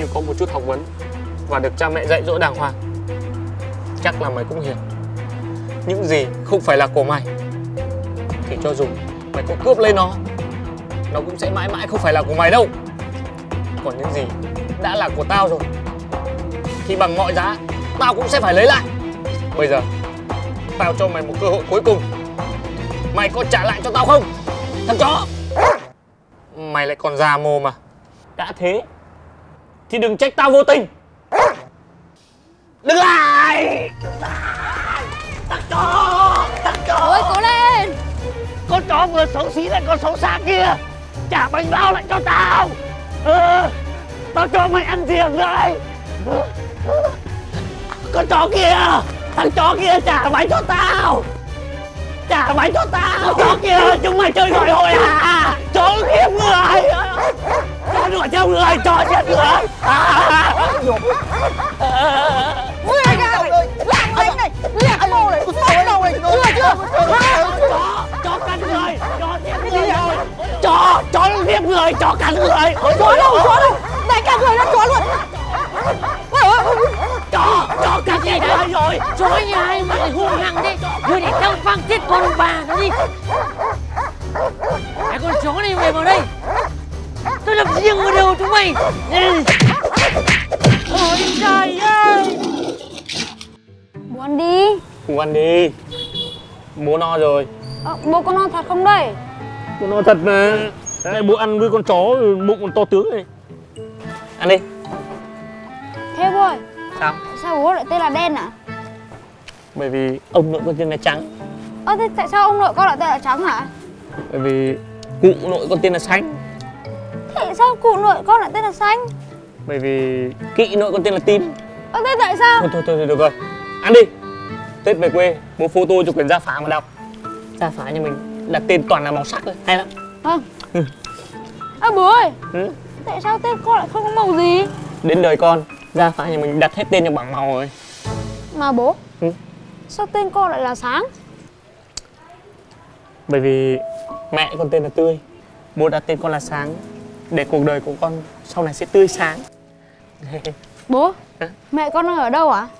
có một chút học vấn và được cha mẹ dạy dỗ đàng hoàng, chắc là mày cũng hiểu. Những gì không phải là của mày thì cho dù mày có cướp lấy nó cũng sẽ mãi mãi không phải là của mày đâu. Còn những gì đã là của tao rồi thì bằng mọi giá tao cũng sẽ phải lấy lại. Bây giờ tao cho mày một cơ hội cuối cùng. Mày có trả lại cho tao không, thằng chó? Mày lại còn già mồm mà. Đã thế thì đừng trách tao vô tình. Đứng lại! Thằng chó! Thằng chó! Ôi cố lên! Con chó vừa xấu xí lại con xấu xa kia, trả bánh bao lại cho tao. Tao cho mày ăn riêng rồi. Con chó kia, thằng chó kia trả bánh cho tao. Trả bánh cho tao. Chó kia, chúng mày chơi gọi hội à? Chó khiếp người. Chó đuổi theo người, chó giết người. Ui anh ơi, lạng anh này, lạng mồ này, sói đầu này, chưa chưa? Chó cắn người, chó giết người rồi. Chó giết người, chó cắn người. Chó đâu, đánh cả người ra chó luôn. Chó cắn gì đấy rồi. Chó nhà ai mà lại hung hăng thế? Ngươi để tao phăng chết con bà nó đi. Cái con chó này mày vào đây, tôi lập riêng vào đầu chúng mày. Ôi trời ơi! Bố ăn đi. Bố ăn đi. Bố no rồi. Bố có no thật không đây? Bố no thật mà. Đấy, bố ăn với con chó bụng còn to tướng này. Ăn đi. Thế bố ơi, Sao? sao bố lại tên là Đen à? Bởi vì ông nội con tên là Trắng. Thế tại sao ông nội con lại tên là Trắng hả? Bởi vì cụ nội con tên là Xanh. Thế sao cụ nội con lại tên là Xanh? Bởi vì kỵ nội con tên là Tím. Thế tại sao? Thôi được rồi. Ăn đi. Tết về quê, bố photo cho quyển gia phả mà đọc. Gia phả nhà mình đặt tên toàn là màu sắc thôi. Hay lắm. Vâng. Bố ơi, tại sao tên con lại không có màu gì? Đến đời con, gia phả nhà mình đặt hết tên cho bảng màu rồi. Mà bố, sao tên con lại là Sáng? Bởi vì mẹ con tên là Tươi, bố đặt tên con là Sáng để cuộc đời của con sau này sẽ tươi sáng. Bố, mẹ con đang ở đâu ạ?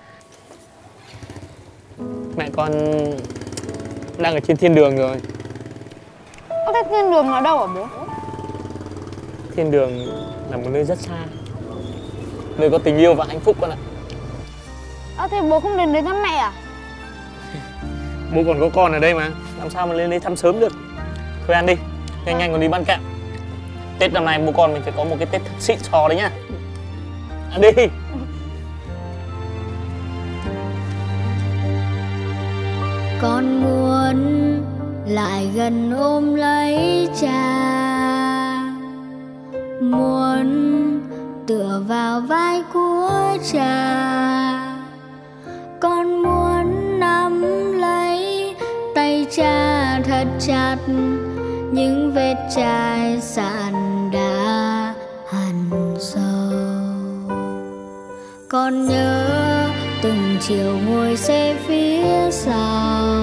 Mẹ con đang ở trên thiên đường rồi. Thế thiên đường ở đâu hả bố? Thiên đường là một nơi rất xa, nơi có tình yêu và hạnh phúc con ạ. Thế bố không đến thăm mẹ à? Bố còn có con ở đây mà, làm sao mà lên đây thăm sớm được. Thôi ăn đi, nhanh còn đi bán kẹo. Tết năm nay bố con mình phải có một cái Tết thật xịn sò đấy nhá. Ăn đi. Con muốn lại gần ôm lấy cha, muốn tựa vào vai của cha. Con muốn nắm lấy tay cha thật chặt, những vết chai sạn đã hằn sâu. Con nhớ từng chiều ngồi xe phía sau,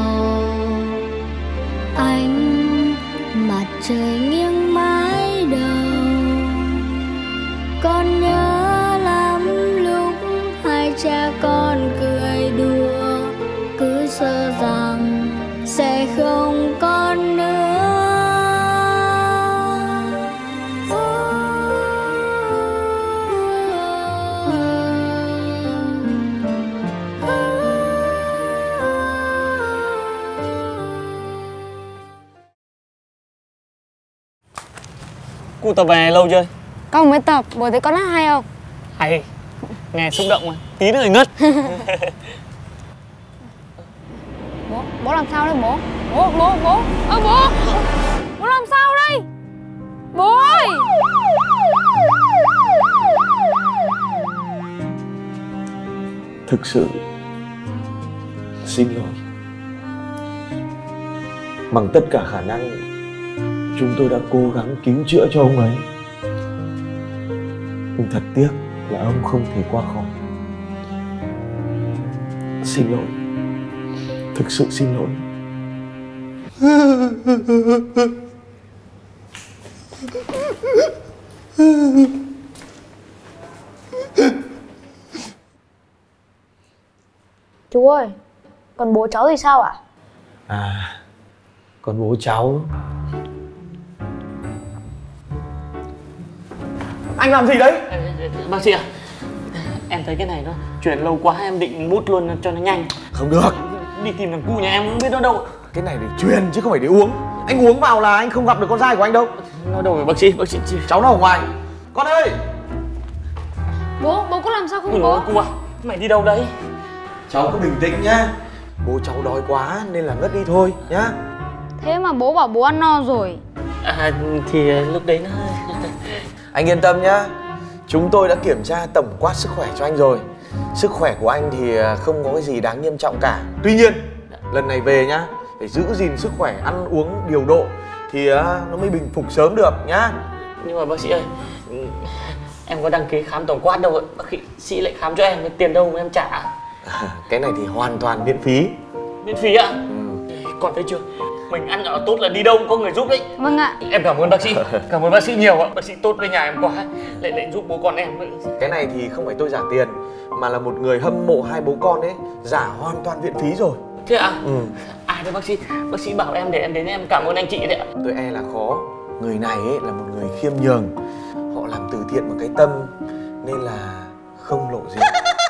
ánh mặt trời nghiêng mái đầu. Con nhớ lắm lúc hai cha con cười đùa, cứ sợ rằng sẽ không còn nữa. Cụ tập về lâu chưa? Con mới tập, bố thấy con hát hay không? Hay, nghe xúc động mà, tí nữa thì ngất. Bố làm sao đây bố? Bố làm sao đây? Bố ơi! Thực sự xin lỗi. Bằng tất cả khả năng, chúng tôi đã cố gắng cứu chữa cho ông ấy, nhưng thật tiếc là ông không thể qua khỏi. Xin lỗi, thực sự xin lỗi. Chú ơi, còn bố cháu thì sao ạ? Còn bố cháu. Anh làm gì đấy? Bác sĩ à, em thấy cái này nó chuyển lâu quá, em định mút luôn cho nó nhanh. Không được. Đi tìm thằng cu nhà em không biết nó đâu. Cái này để truyền chứ không phải để uống. Anh uống vào là anh không gặp được con trai của anh đâu. Nó đâu rồi bác sĩ? Cháu nó ở ngoài. Con ơi! Bố có làm sao không Ôi bố? cu à, mày đi đâu đấy? Cháu cứ bình tĩnh nhá. Bố cháu đói quá nên là ngất đi thôi nhá. Thế mà bố bảo bố ăn no rồi. Thì lúc đấy nó... Anh yên tâm nhá. Chúng tôi đã kiểm tra tổng quát sức khỏe cho anh rồi. Sức khỏe của anh thì không có cái gì đáng nghiêm trọng cả. Tuy nhiên, lần này về nhá, phải giữ gìn sức khỏe, ăn uống điều độ thì nó mới bình phục sớm được nhá. Nhưng mà bác sĩ ơi, em có đăng ký khám tổng quát đâu ạ. Bác sĩ lại khám cho em, tiền đâu mà em trả? Cái này thì hoàn toàn miễn phí. Miễn phí ạ? Còn thấy chưa? Mình ăn ở tốt là đi đâu cũng có người giúp đấy. Vâng ạ. Em cảm ơn bác sĩ. Cảm ơn bác sĩ nhiều ạ. Bác sĩ tốt với nhà em quá. Lại giúp bố con em. Cái này thì không phải tôi trả tiền, mà là một người hâm mộ hai bố con ấy giả hoàn toàn viện phí rồi. Thế ạ? Ai đấy bác sĩ? Bác sĩ bảo em để em đến em cảm ơn anh chị đấy ạ. Tôi e là khó. Người này ấy là một người khiêm nhường. Họ làm từ thiện bằng cái tâm nên là không lộ diện.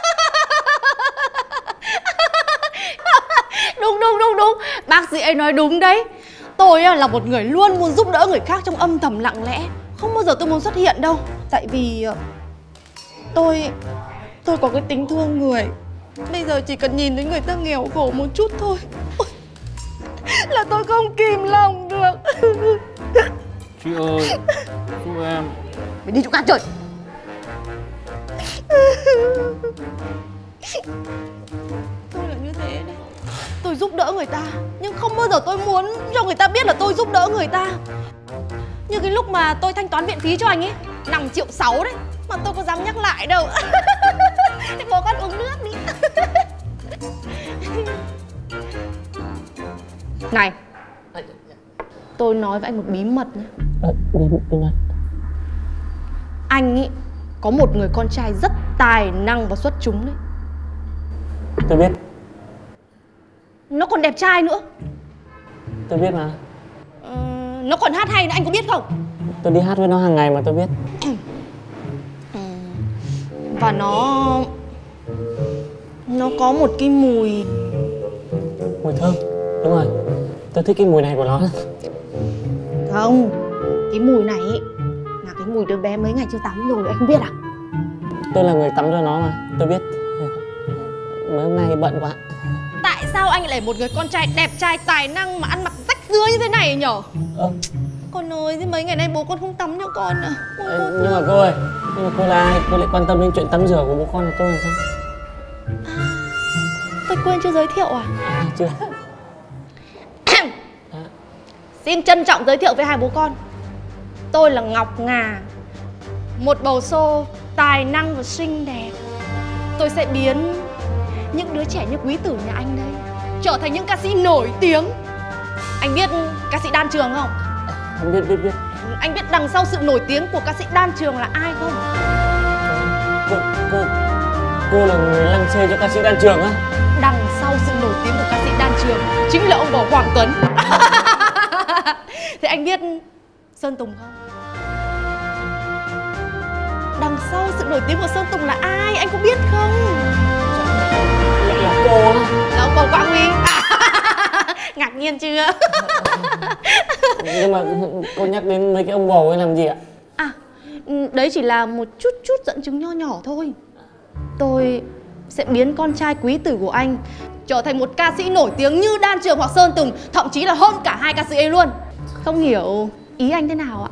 Đúng. Bác sĩ ấy nói đúng đấy. Tôi là một người luôn muốn giúp đỡ người khác trong âm thầm lặng lẽ. Không bao giờ tôi muốn xuất hiện đâu. Tại vì tôi có cái tính thương người. Bây giờ chỉ cần nhìn thấy người ta nghèo khổ một chút thôi là tôi không kìm lòng được. Chị ơi, giúp em. Mày đi chỗ khác chơi. Tôi là như thế đấy. Tôi giúp đỡ người ta, nhưng không bao giờ tôi muốn cho người ta biết là tôi giúp đỡ người ta. Như cái lúc mà tôi thanh toán viện phí cho anh ấy 5,6 triệu đấy, mà tôi có dám nhắc lại đâu. Thế bố con uống nước đi. Này, tôi nói với anh một bí mật nhé. Bí mật. Anh ấy có một người con trai rất tài năng và xuất chúng đấy. Tôi biết. Nó còn đẹp trai nữa. Tôi biết mà. Nó còn hát hay nữa, anh có biết không? Tôi đi hát với nó hàng ngày mà tôi biết. Và nó có một cái mùi thơm. Đúng rồi, tôi thích cái mùi này của nó. Không, cái mùi này ý, là cái mùi đứa bé mấy ngày chưa tắm rồi, anh không biết à? Tôi là người tắm cho nó mà, tôi biết. Mấy hôm nay bận quá. Tại sao anh lại một người con trai đẹp trai tài năng mà ăn mặc rách rưới như thế này nhở? Con ơi, thế mấy ngày nay bố con không tắm cho con à? Nhưng mà cô ơi, cô là ai? Cô lại quan tâm đến chuyện tắm rửa của bố con của tôi là sao? Tôi quên chưa giới thiệu à? Chưa. Xin trân trọng giới thiệu với hai bố con. Tôi là Ngọc Ngà, một bầu xô tài năng và xinh đẹp. Tôi sẽ biến những đứa trẻ như quý tử nhà anh đây trở thành những ca sĩ nổi tiếng. Anh biết ca sĩ Đan Trường không? Biết. Anh biết đằng sau sự nổi tiếng của ca sĩ Đan Trường là ai không? Cô là người lăng xê cho ca sĩ Đan Trường á? Đằng sau sự nổi tiếng của ca sĩ Đan Trường chính là ông Võ Hoàng Tuấn. Thế anh biết Sơn Tùng không? Đằng sau sự nổi tiếng của Sơn Tùng là ai? Anh có biết không? Lại là cô á? Là ông Bầu Quang Huy. Ngạc nhiên chưa? Nhưng mà cô nhắc đến mấy cái ông bầu ấy làm gì ạ? Đấy chỉ là một chút dẫn chứng nho nhỏ thôi. Tôi sẽ biến con trai quý tử của anh trở thành một ca sĩ nổi tiếng như Đan Trường hoặc Sơn Tùng, thậm chí là hơn cả hai ca sĩ ấy luôn. Không hiểu ý anh thế nào ạ?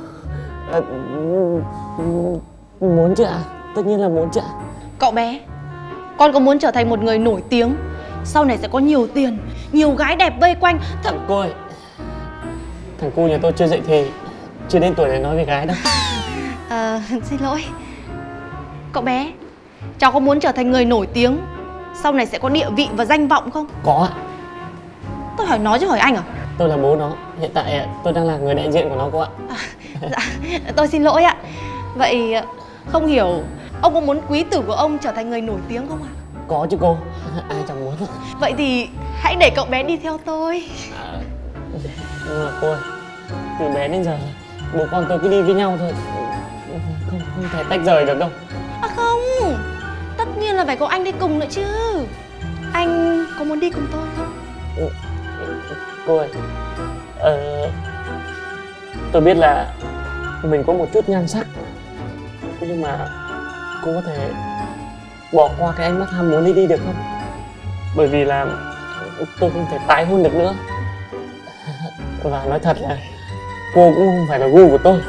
Muốn chứ ạ? Tất nhiên là muốn chứ ạ. Cậu bé, con có muốn trở thành một người nổi tiếng, sau này sẽ có nhiều tiền, nhiều gái đẹp vây quanh? Cô ơi, thằng cu nhà tôi chưa dậy thì, chưa đến tuổi để nói về gái đâu. Xin lỗi. Cậu bé, cháu có muốn trở thành người nổi tiếng, sau này sẽ có địa vị và danh vọng không? Có ạ. Tôi hỏi nó chứ hỏi anh à? Tôi là bố nó, hiện tại tôi đang là người đại diện của nó cô ạ. Dạ, tôi xin lỗi ạ. Vậy không hiểu ông có muốn quý tử của ông trở thành người nổi tiếng không ạ? có chứ cô. Ai chẳng muốn. Vậy thì hãy để cậu bé đi theo tôi. Nhưng mà cô ơi, từ bé đến giờ bố con tôi cứ đi với nhau thôi, không thể tách rời được đâu. À không, tất nhiên là phải có anh đi cùng nữa chứ. Anh có muốn đi cùng tôi không? Cô ơi, tôi biết là mình có một chút nhan sắc, nhưng mà cô có thể bỏ qua cái ánh mắt ham muốn đi được không? Bởi vì là tôi không thể tái hôn được nữa. Và nói thật là cô cũng không phải là gu của tôi.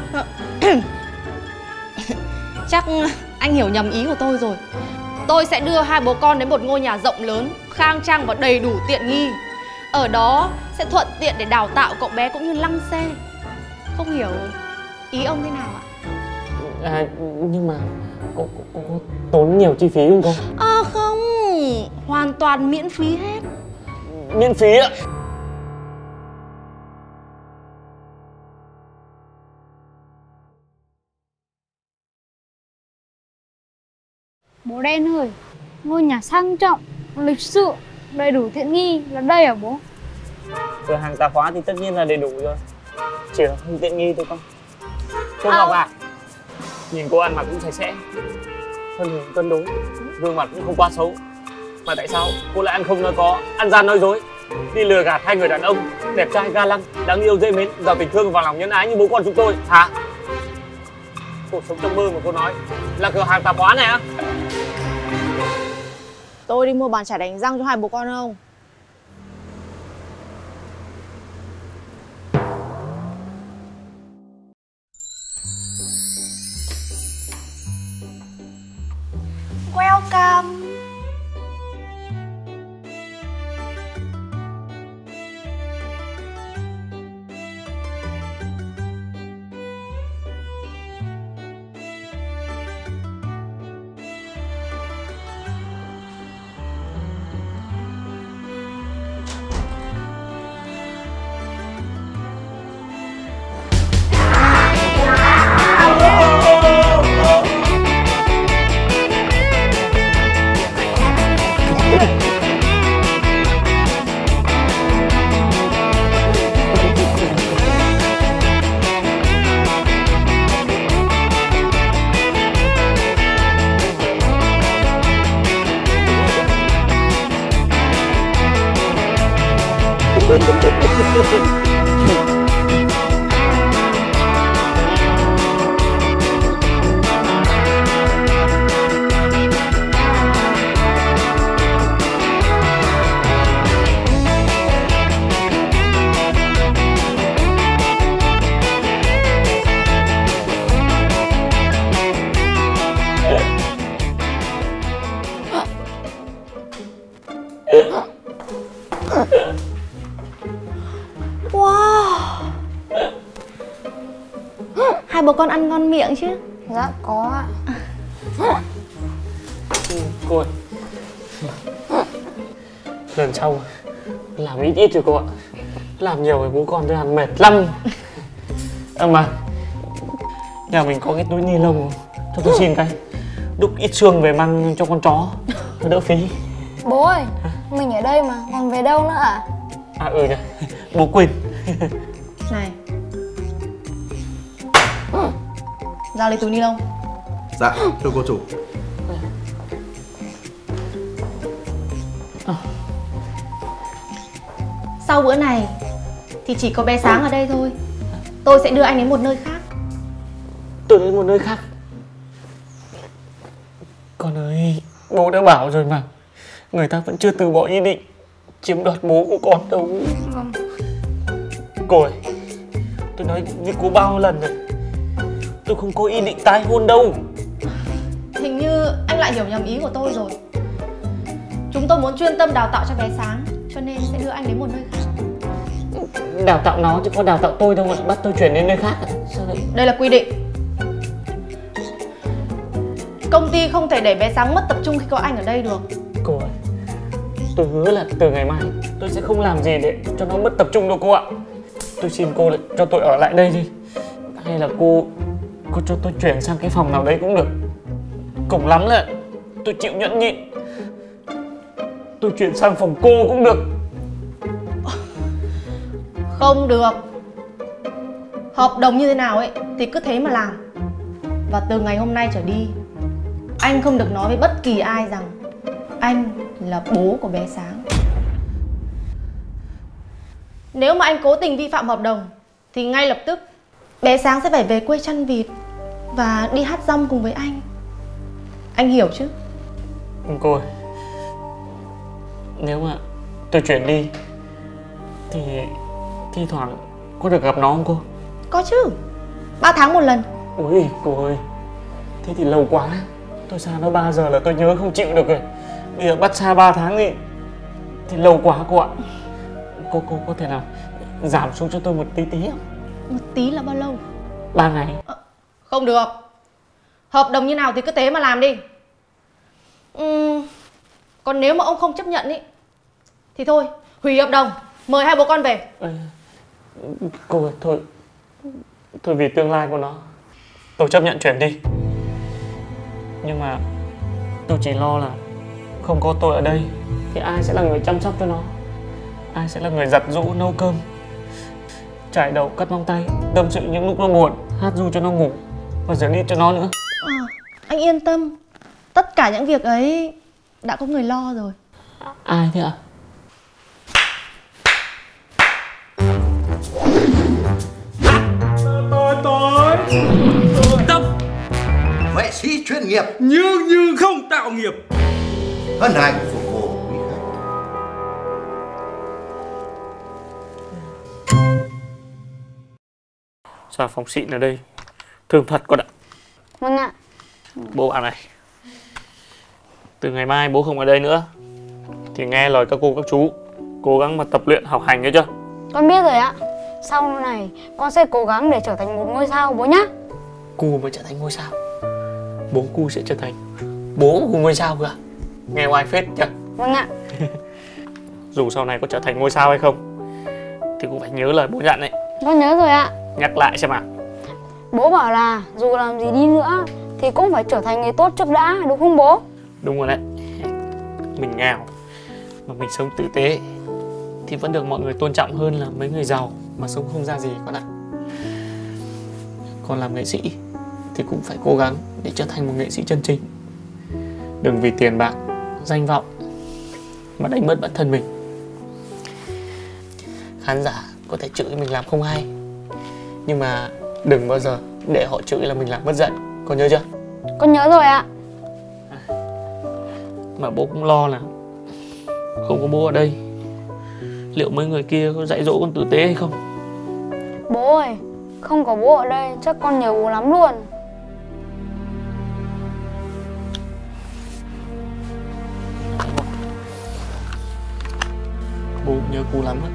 Chắc anh hiểu nhầm ý của tôi rồi. Tôi sẽ đưa hai bố con đến một ngôi nhà rộng lớn, khang trang và đầy đủ tiện nghi. Ở đó sẽ thuận tiện để đào tạo cậu bé cũng như lăng xê. Không hiểu ý ông thế nào ạ? Nhưng mà cô tốn nhiều chi phí không cô? Không, hoàn toàn miễn phí hết. Miễn phí ạ? Bố Đen ơi, ngôi nhà sang trọng, lịch sự, đầy đủ tiện nghi là đây à bố? Cửa hàng tạp hóa thì tất nhiên là đầy đủ rồi, chỉ là không tiện nghi thôi con. Cô Ngọc à, nhìn cô ăn mặc cũng sạch sẽ, thân hình cân đối, gương mặt cũng không quá xấu. Mà tại sao cô lại ăn không nói có, ăn gian nói dối, đi lừa gạt hai người đàn ông đẹp trai ga lăng, đáng yêu dễ mến, giàu tình thương và lòng nhân ái như bố con chúng tôi hả? Cuộc sống trong mơ mà cô nói là cửa hàng tạp hóa này á? Tôi đi mua bàn chải đánh răng cho hai bố con không? Welcome. Wow, hai bố con ăn ngon miệng chứ? Dạ có ạ. Cô ơi, lần sau làm ít ít rồi cô ạ, làm nhiều với bố con tôi ăn mệt lắm. Mà nhà mình có cái túi ni lông cho tôi xin cái, đúc ít xương về mang cho con chó nó đỡ phí. Bố ơi, mình ở đây mà, còn về đâu nữa ạ? Nhỉ, bố quên. Này, ra lấy túi ni lông. Dạ, thưa cô chủ. Sau bữa này thì chỉ có bé Sáng ở đây thôi. Tôi sẽ đưa anh đến một nơi khác. Tôi đến một nơi khác? Con ơi, bố đã bảo rồi mà, người ta vẫn chưa từ bỏ ý định chiếm đoạt bố của con đâu. Cô ơi, tôi nói với cô bao lần rồi, tôi không có ý định tái hôn đâu. Hình như anh lại hiểu nhầm ý của tôi rồi. Chúng tôi muốn chuyên tâm đào tạo cho bé Sáng, cho nên sẽ đưa anh đến một nơi khác. Đào tạo nó chứ có đào tạo tôi đâu mà bắt tôi chuyển đến nơi khác. Sao vậy? Đây là quy định. Công ty không thể để bé Sáng mất tập trung khi có anh ở đây được. Cô ơi, tôi hứa là từ ngày mai tôi sẽ không làm gì để cho nó mất tập trung đâu cô ạ. Tôi xin cô là cho tôi ở lại đây đi. Hay là cô cho tôi chuyển sang cái phòng nào đấy cũng được. Cùng lắm là tôi chịu nhẫn nhịn tôi chuyển sang phòng cô cũng được. Không được. Hợp đồng như thế nào ấy thì cứ thế mà làm. Và từ ngày hôm nay trở đi, anh không được nói với bất kỳ ai rằng anh là bố của bé Sáng. Nếu mà anh cố tình vi phạm hợp đồng thì ngay lập tức bé Sáng sẽ phải về quê chăn vịt và đi hát dong cùng với anh. Anh hiểu chứ? Cô ơi, nếu mà tôi chuyển đi thì thi thoảng có được gặp nó không cô? Có chứ, 3 tháng một lần. Ôi cô ơi, thế thì lâu quá. Tôi xa nó 3 giờ là tôi nhớ không chịu được rồi. Bây giờ bắt xa 3 tháng thì lâu quá cô ạ. Cô có thể nào giảm xuống cho tôi một tí không? Một tí là bao lâu? 3 ngày. Không được. Hợp đồng như nào thì cứ thế mà làm đi. Còn nếu mà ông không chấp nhận ý thì thôi, hủy hợp đồng, mời hai bố con về. Cô ơi, thôi vì tương lai của nó, tôi chấp nhận chuyển đi. Nhưng mà tôi chỉ lo là không có tôi ở đây thì ai sẽ là người chăm sóc cho nó, ai sẽ là người giặt giũ nấu cơm, chải đầu cắt móng tay, tâm sự những lúc nó buồn, hát ru cho nó ngủ và rửa đi cho nó nữa. Anh yên tâm, tất cả những việc ấy đã có người lo rồi. Ai thế ạ? Tôi Tâm, vệ sĩ chuyên nghiệp nhưng không tạo nghiệp, hân hạnh phục vụ quý khách. Sao phòng xịn ở đây thương thật con ạ. Vâng ạ. Bố bảo này, từ ngày mai bố không ở đây nữa thì nghe lời các cô các chú, cố gắng mà tập luyện học hành nhớ chưa? Con biết rồi ạ. Sau này con sẽ cố gắng để trở thành một ngôi sao bố nhá. Cu mới trở thành ngôi sao, bố cu sẽ trở thành bố của ngôi sao cơ à? Nghe oai phết chưa? Vâng ạ. Dù sau này có trở thành ngôi sao hay không thì cũng phải nhớ lời bố dặn đấy. Con nhớ rồi ạ. Nhắc lại xem ạ. Bố bảo là dù làm gì đi nữa thì cũng phải trở thành người tốt trước đã, đúng không bố? Đúng rồi đấy. Mình nghèo mà mình sống tử tế thì vẫn được mọi người tôn trọng hơn là mấy người giàu mà sống không ra gì con ạ. Còn làm nghệ sĩ thì cũng phải cố gắng để trở thành một nghệ sĩ chân chính. Đừng vì tiền bạc, danh vọng mà đánh mất bản thân mình. Khán giả có thể chửi mình làm không hay, nhưng mà đừng bao giờ để họ chửi là mình làm mất giận. Con nhớ chưa? Con nhớ rồi ạ. Mà bố cũng lo là không có bố ở đây, liệu mấy người kia có dạy dỗ con tử tế hay không? Bố ơi, không có bố ở đây chắc con nhớ bố lắm luôn. Bố nhớ cu lắm á.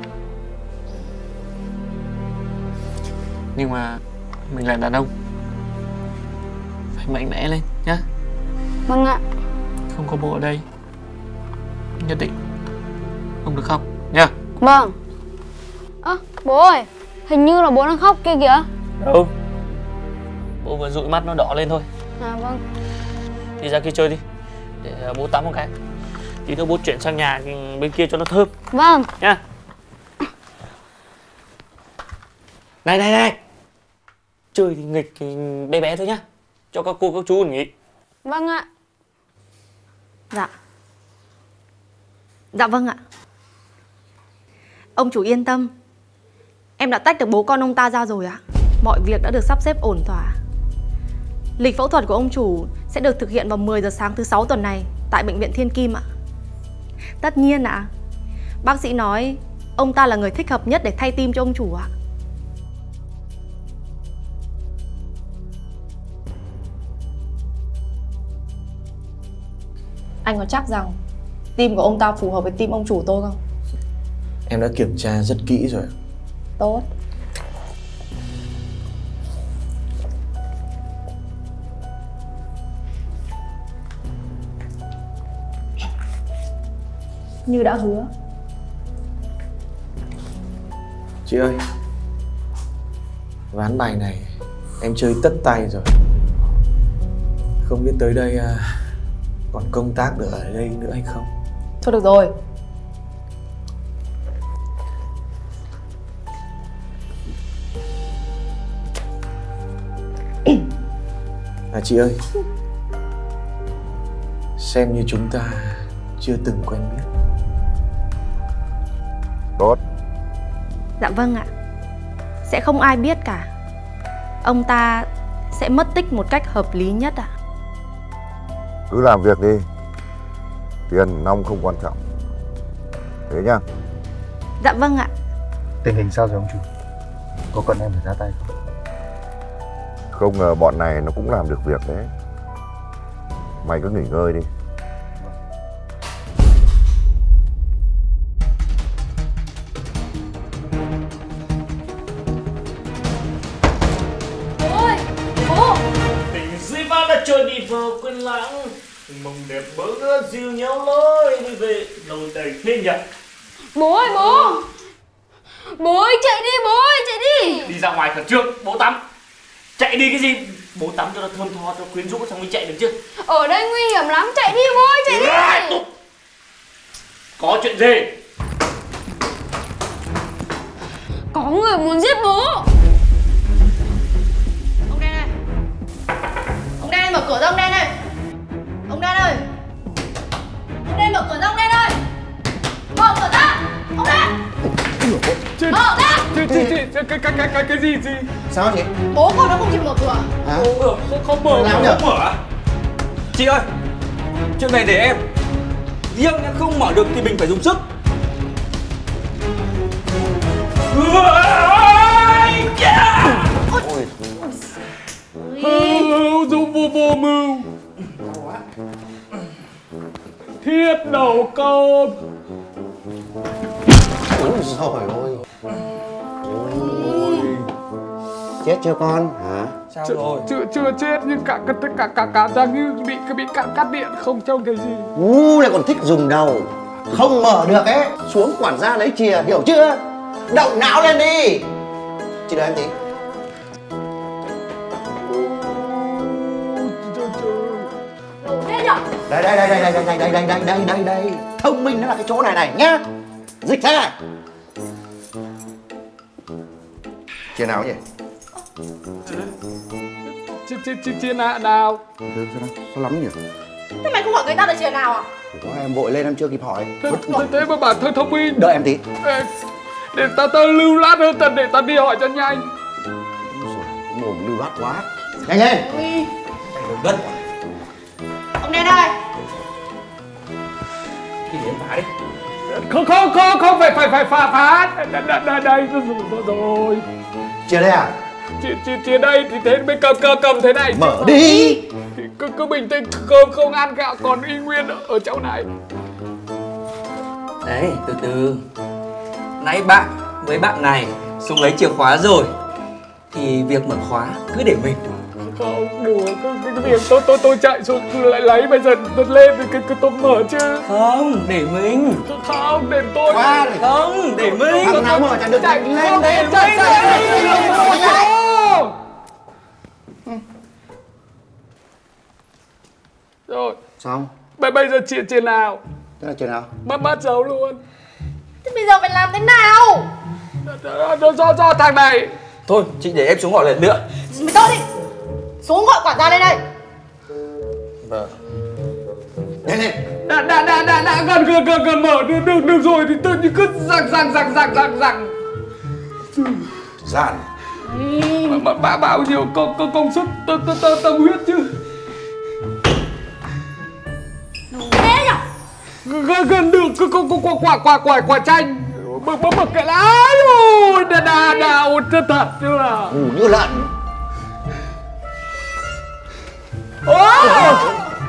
Nhưng mà mình là đàn ông, phải mạnh mẽ lên nhá. Vâng ạ. Không có bố ở đây nhất định không được khóc nha. Vâng. Bố ơi, hình như là bố đang khóc kia kìa. Đâu, bố vừa dụi mắt nó đỏ lên thôi. À vâng. Đi ra kia chơi đi, để bố tắm một cái. Tí nữa bố chuyển sang nhà bên kia cho nó thơm. Vâng. Nha. Này, chơi thì nghịch thì bé bé thôi nhá, cho các cô các chú nghỉ. Vâng ạ. Dạ vâng ạ. Ông chủ yên tâm, em đã tách được bố con ông ta ra rồi ạ. Mọi việc đã được sắp xếp ổn thỏa. Lịch phẫu thuật của ông chủ sẽ được thực hiện vào 10 giờ sáng thứ 6 tuần này tại bệnh viện Thiên Kim ạ. Tất nhiên ạ. Bác sĩ nói ông ta là người thích hợp nhất để thay tim cho ông chủ ạ. Anh có chắc rằng tim của ông ta phù hợp với tim ông chủ tôi không? Em đã kiểm tra rất kỹ rồi. Tốt. Như đã hứa. Chị ơi, ván bài này em chơi tất tay rồi. Không biết tới đây còn công tác được ở đây nữa hay không. Thôi được rồi. Chị ơi, xem như chúng ta chưa từng quen biết. Tốt. Dạ vâng ạ. Sẽ không ai biết cả. Ông ta sẽ mất tích một cách hợp lý nhất ạ. Cứ làm việc đi. Tiền nong không quan trọng. Thế nhá. Dạ vâng ạ. Tình hình sao rồi ông chủ? Có cần em phải ra tay không? Không ngờ bọn này nó cũng làm được việc đấy. Mày cứ nghỉ ngơi đi. Bố ơi! Bố! Tình duy ba đã trôi đi vào quên lãng, mộng đẹp bỡ ngỡ dìu nhau lối đi về đầu đầy thiên nhật. Bố ơi bố! Bố ơi chạy đi, bố ơi chạy đi! Đi ra ngoài khẩn trương, bố tắm. Chạy đi cái gì? Bố tắm cho nó thơm tho, cho quyến rũ xong mới chạy được chứ. Ở đây nguy hiểm lắm, chạy đi bố ơi chạy đi! Có chuyện gì? Có người muốn giết bố! Ông Đen ơi! Ông Đen mở cửa ra, ông Đen ơi! Ông Đen ơi! Ông Đen mở cửa ra, ông Đen ơi! Mở cửa ra! Ông Đen! Mở ra! Cái gì? Sao chị? Bố con nó không chịu mở cửa. Hả? Không mở, Làm nhở? không mở. Chị ơi, chuyện này để em. Riêng em không mở được thì mình phải dùng sức. Dùng vô mưu. Thiết đầu câu. Ôi trời ơi. Chết chưa con? Hả? Sao rồi? Chưa chết nhưng cả răng như bị cắt điện không trông cái gì. Ngu lại còn thích dùng đầu. Không mở được ấy. Xuống quản gia lấy chìa, hiểu chưa? Động não lên đi. Chị đợi em tí. Thế nhở? Đây. Thông minh nó là cái chỗ này này nhá. Dịch ra. Chìa nào nhỉ? Chia nào? Sao lắm nhỉ? Thế mày không hỏi người ta là chìa nào à? Có em vội lên em chưa kịp hỏi. Thế mà bản thân thông minh. Đợi em tí. Để ta lưu lát hơn tần để ta đi hỏi cho nhanh. Mồm lưu loát quá. Nhanh lên. Đất. Ông Đen ơi! Đi đến phá đi. Không phải phá. Đây rồi. Chìa đây à? Chia đây thì thế mới cầm thế này. Mở đi. Cứ bình tĩnh, không ăn gạo còn y nguyên ở chỗ này. Đấy, từ từ. Nãy bạn với bạn này xuống lấy chìa khóa rồi thì việc mở khóa cứ để mình. Không, đùa, cái việc tôi chạy xuống lại lấy, bây giờ tôi lên thì cái tôi mở chứ. Không, để mình. Không, để tôi. Không, để mình. Thằng nào mở chạy được Chạy lên đây. Rồi. Xong. Bây giờ chia nào? Thế là chìa nào? Mất dấu luôn. Thế bây giờ phải làm thế nào? Do thằng này. Thôi, chị để em xuống gọi lần nữa. Mày to đi! Xuống gọi quản gia lên đây! Vâng. Lên. Đã gần mở được rồi thì tự nhiên cứ rằng. Dạn. Mà bao nhiêu công sức tâm huyết chứ. Thế nhở? Gần được quả chanh. Bực cái lá rồi. Đào thật chứ là. Ngủ như lợn. Hả?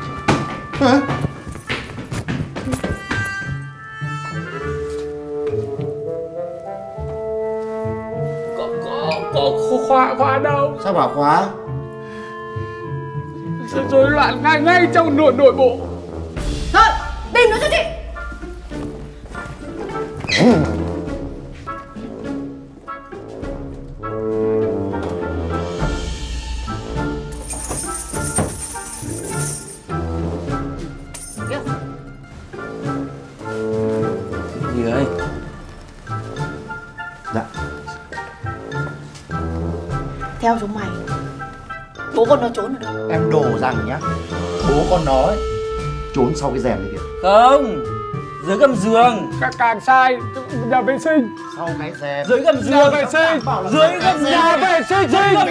Có khóa đâu? Sao bảo khóa? Rối loạn ngay trong nội bộ. Thôi, tìm nó cho chị! theo chúng mày. Bố con nó trốn ở đâu? Em đổ rằng nhá, bố con nó ấy, trốn sau cái rèm này kìa. Không, dưới gầm giường. Càng sai, nhà vệ sinh. Sau cái rèm. Dưới gầm giường. Nhà vệ sinh. Dưới gầm giường. Nhà vệ sinh.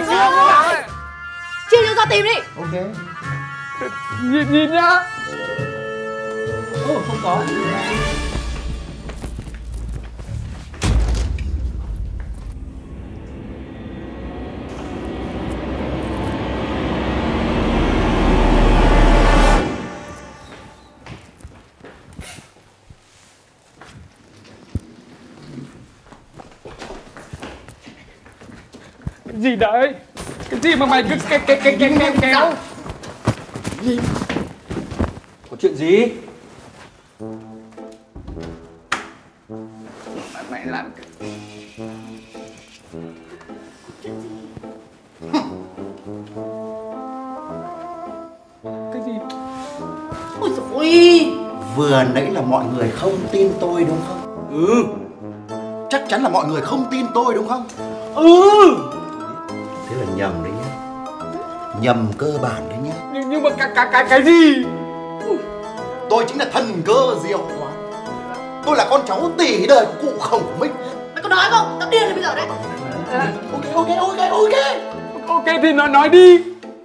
Chia cho ra tìm đi. Ok. Nhìn nhá. Ồ, không có. Gì đấy? Cái gì mà mày cứ kéo? Có chuyện gì? Mày làm cái gì? Ôi dồi ôi. Vừa nãy là mọi người không tin tôi đúng không? Ừ. Chắc chắn là mọi người không tin tôi đúng không? Ừ. Thế là nhầm đấy nhá. Nhầm cơ bản đấy nhá. Nhưng mà cái gì? Tôi chính là thần cơ diệu toán. Tôi là con cháu tỷ đời của cụ Khổng Minh. Mày có nói không? Tao điên rồi bây giờ đấy. Ok thì nói đi.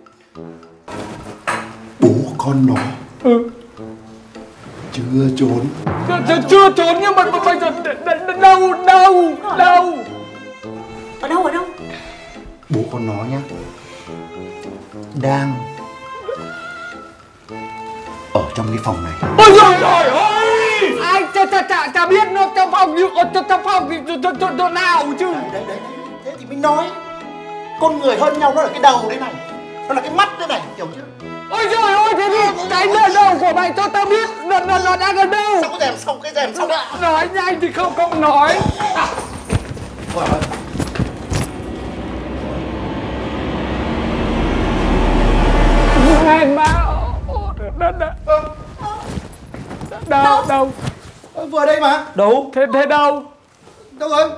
Bố con nó chưa trốn. Chưa trốn nhưng mà bây giờ đâu? Ở đâu? Bố con nó nhá, đang ở trong cái phòng này. Ôi trời ơi! Ai chả biết nó trong phòng thì chỗ nào chứ. Đấy. Thế thì mình nói. Con người hơn nhau nó là cái đầu đấy này. Nó là cái mắt đấy này, hiểu chưa? Ôi trời ơi, thế thì cái nơi đâu của mày cho tao biết nó đang ở đâu? Sau cái rèm sau đã. Nói nhanh thì không nói. Ôi ơi. Này má. Đâu? Vừa đây mà. Đâu? Thế đâu? Đâu rồi?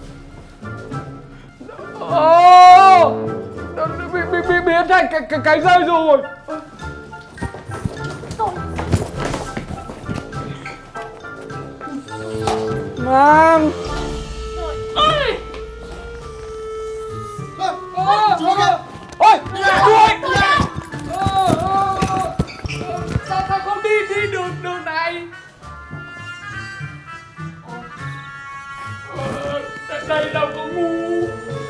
Bị biến thành cái dây rồi. Mang. Ôi! Sao không đi đường này? Đây đâu có ngu.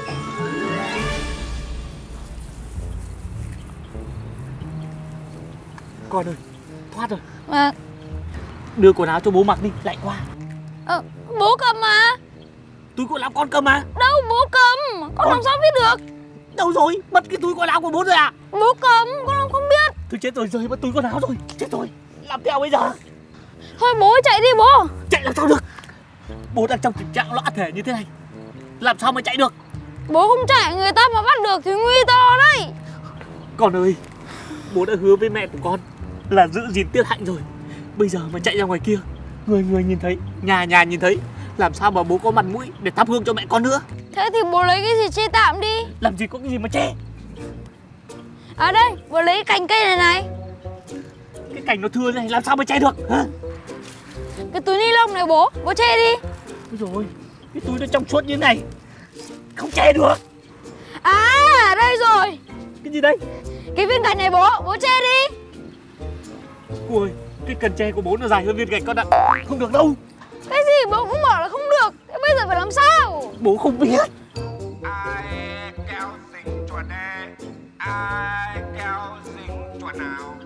Con ơi, thoát rồi. Mà Đưa quần áo cho bố mặc đi, lạnh quá. bố cầm mà. Túi quần áo con cầm mà. Đâu bố cầm, con làm sao biết được? Đâu rồi? Mất cái túi quần áo của bố rồi à? Bố cầm, con không biết. Thôi chết rồi, rơi mất túi quần áo rồi. Chết rồi, làm theo bây giờ. Thôi bố chạy đi bố. Chạy làm sao được? Bố đang trong tình trạng loạn thể như thế này, làm sao mà chạy được? Bố không chạy, người ta mà bắt được thì nguy to đấy. Con ơi, bố đã hứa với mẹ của con là giữ gìn tiết hạnh rồi. Bây giờ mà chạy ra ngoài kia, người nhìn thấy, nhà nhìn thấy, làm sao mà bố có mặt mũi để thắp hương cho mẹ con nữa? Thế thì bố lấy cái gì che tạm đi. Làm gì có cái gì mà che? À đây, bố lấy cái cành cây này. Cái cành nó thưa này làm sao mà che được hả? Cái túi ni lông này bố che đi. Ôi dồi ôi, cái túi nó trong suốt như thế này, không che được. À đây rồi. Cái gì đây? Cái viên gạch này bố che đi. Cô ơi, cái cần tre của bố nó dài hơn viên gạch con ạ. Không được đâu. Cái gì bố cũng bảo là không được. Thế bây giờ phải làm sao? Bố không biết. Ai kéo dính chuột nè, ai kéo dính chuột nào?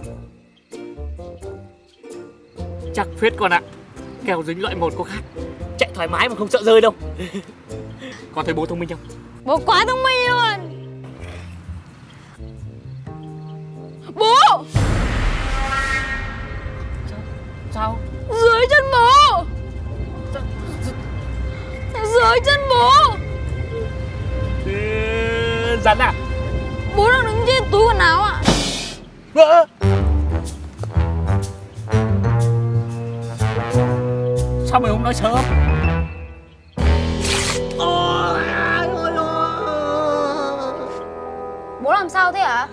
Chắc phết con ạ. Kèo dính loại 1 có khác, chạy thoải mái mà không sợ rơi đâu. Con thấy bố thông minh không? Bố quá thông minh luôn. Bố! Sao? Dưới chân bố! Dưới chân bố! Rắn à? Bố đang đứng trên túi quần áo ạ. Sao mày không nói sớm? bố làm sao thế hả?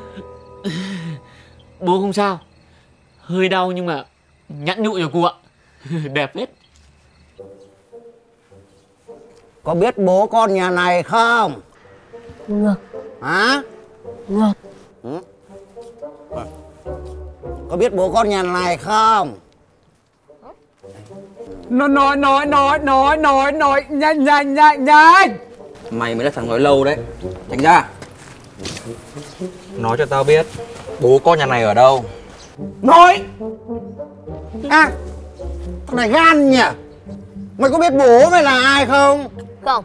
Bố không sao. Hơi đau nhưng mà nhẵn nhụi rồi cụ ạ. Đẹp hết. Có biết bố con nhà này không? Ngược. Hả? Ngược. Ừ. Có biết bố con nhà này không? Nó nói nhanh. Mày mới là thằng nói lâu đấy. Tránh ra. Nói cho tao biết bố con nhà này ở đâu. Nói. À, thằng này gan nhỉ? Mày có biết bố mày là ai không? Không.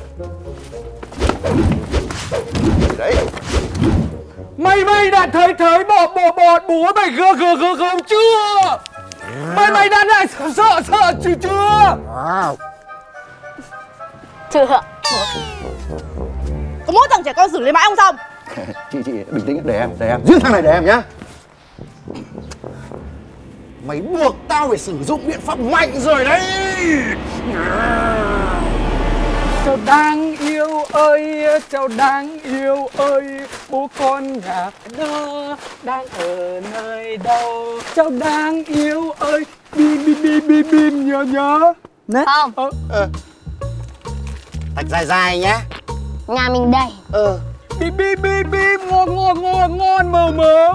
Đấy. Mày đã thấy bố mày không chưa? Mày đã sợ chưa? Chưa. Có mỗi thằng trẻ con xử lý mãi không xong. Chị bình tĩnh, để em giết thằng này để em nhá. Mày buộc tao phải sử dụng biện pháp mạnh rồi đấy. Cháu đáng yêu ơi, cháu đáng yêu ơi, bố con nhà nó đang ở nơi đâu? Cháu đáng yêu ơi, bim nhớ. Không. Tạch dài nhá. Nhà mình đây. Bim ngon mờ.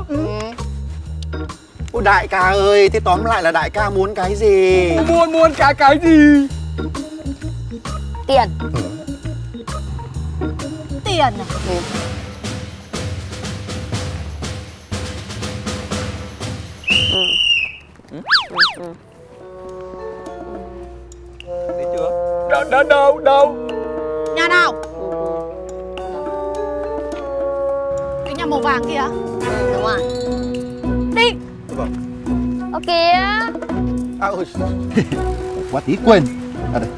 Ôi đại ca ơi, thế tóm lại là đại ca muốn cái gì? Muốn cái gì? Tiền. Tiền à? Thấy chưa? Đâu? Nhà nào? Cái nhà màu vàng kìa. Đúng rồi. Đi. Ô kìa. À ôi. Quá tí quên. À đây.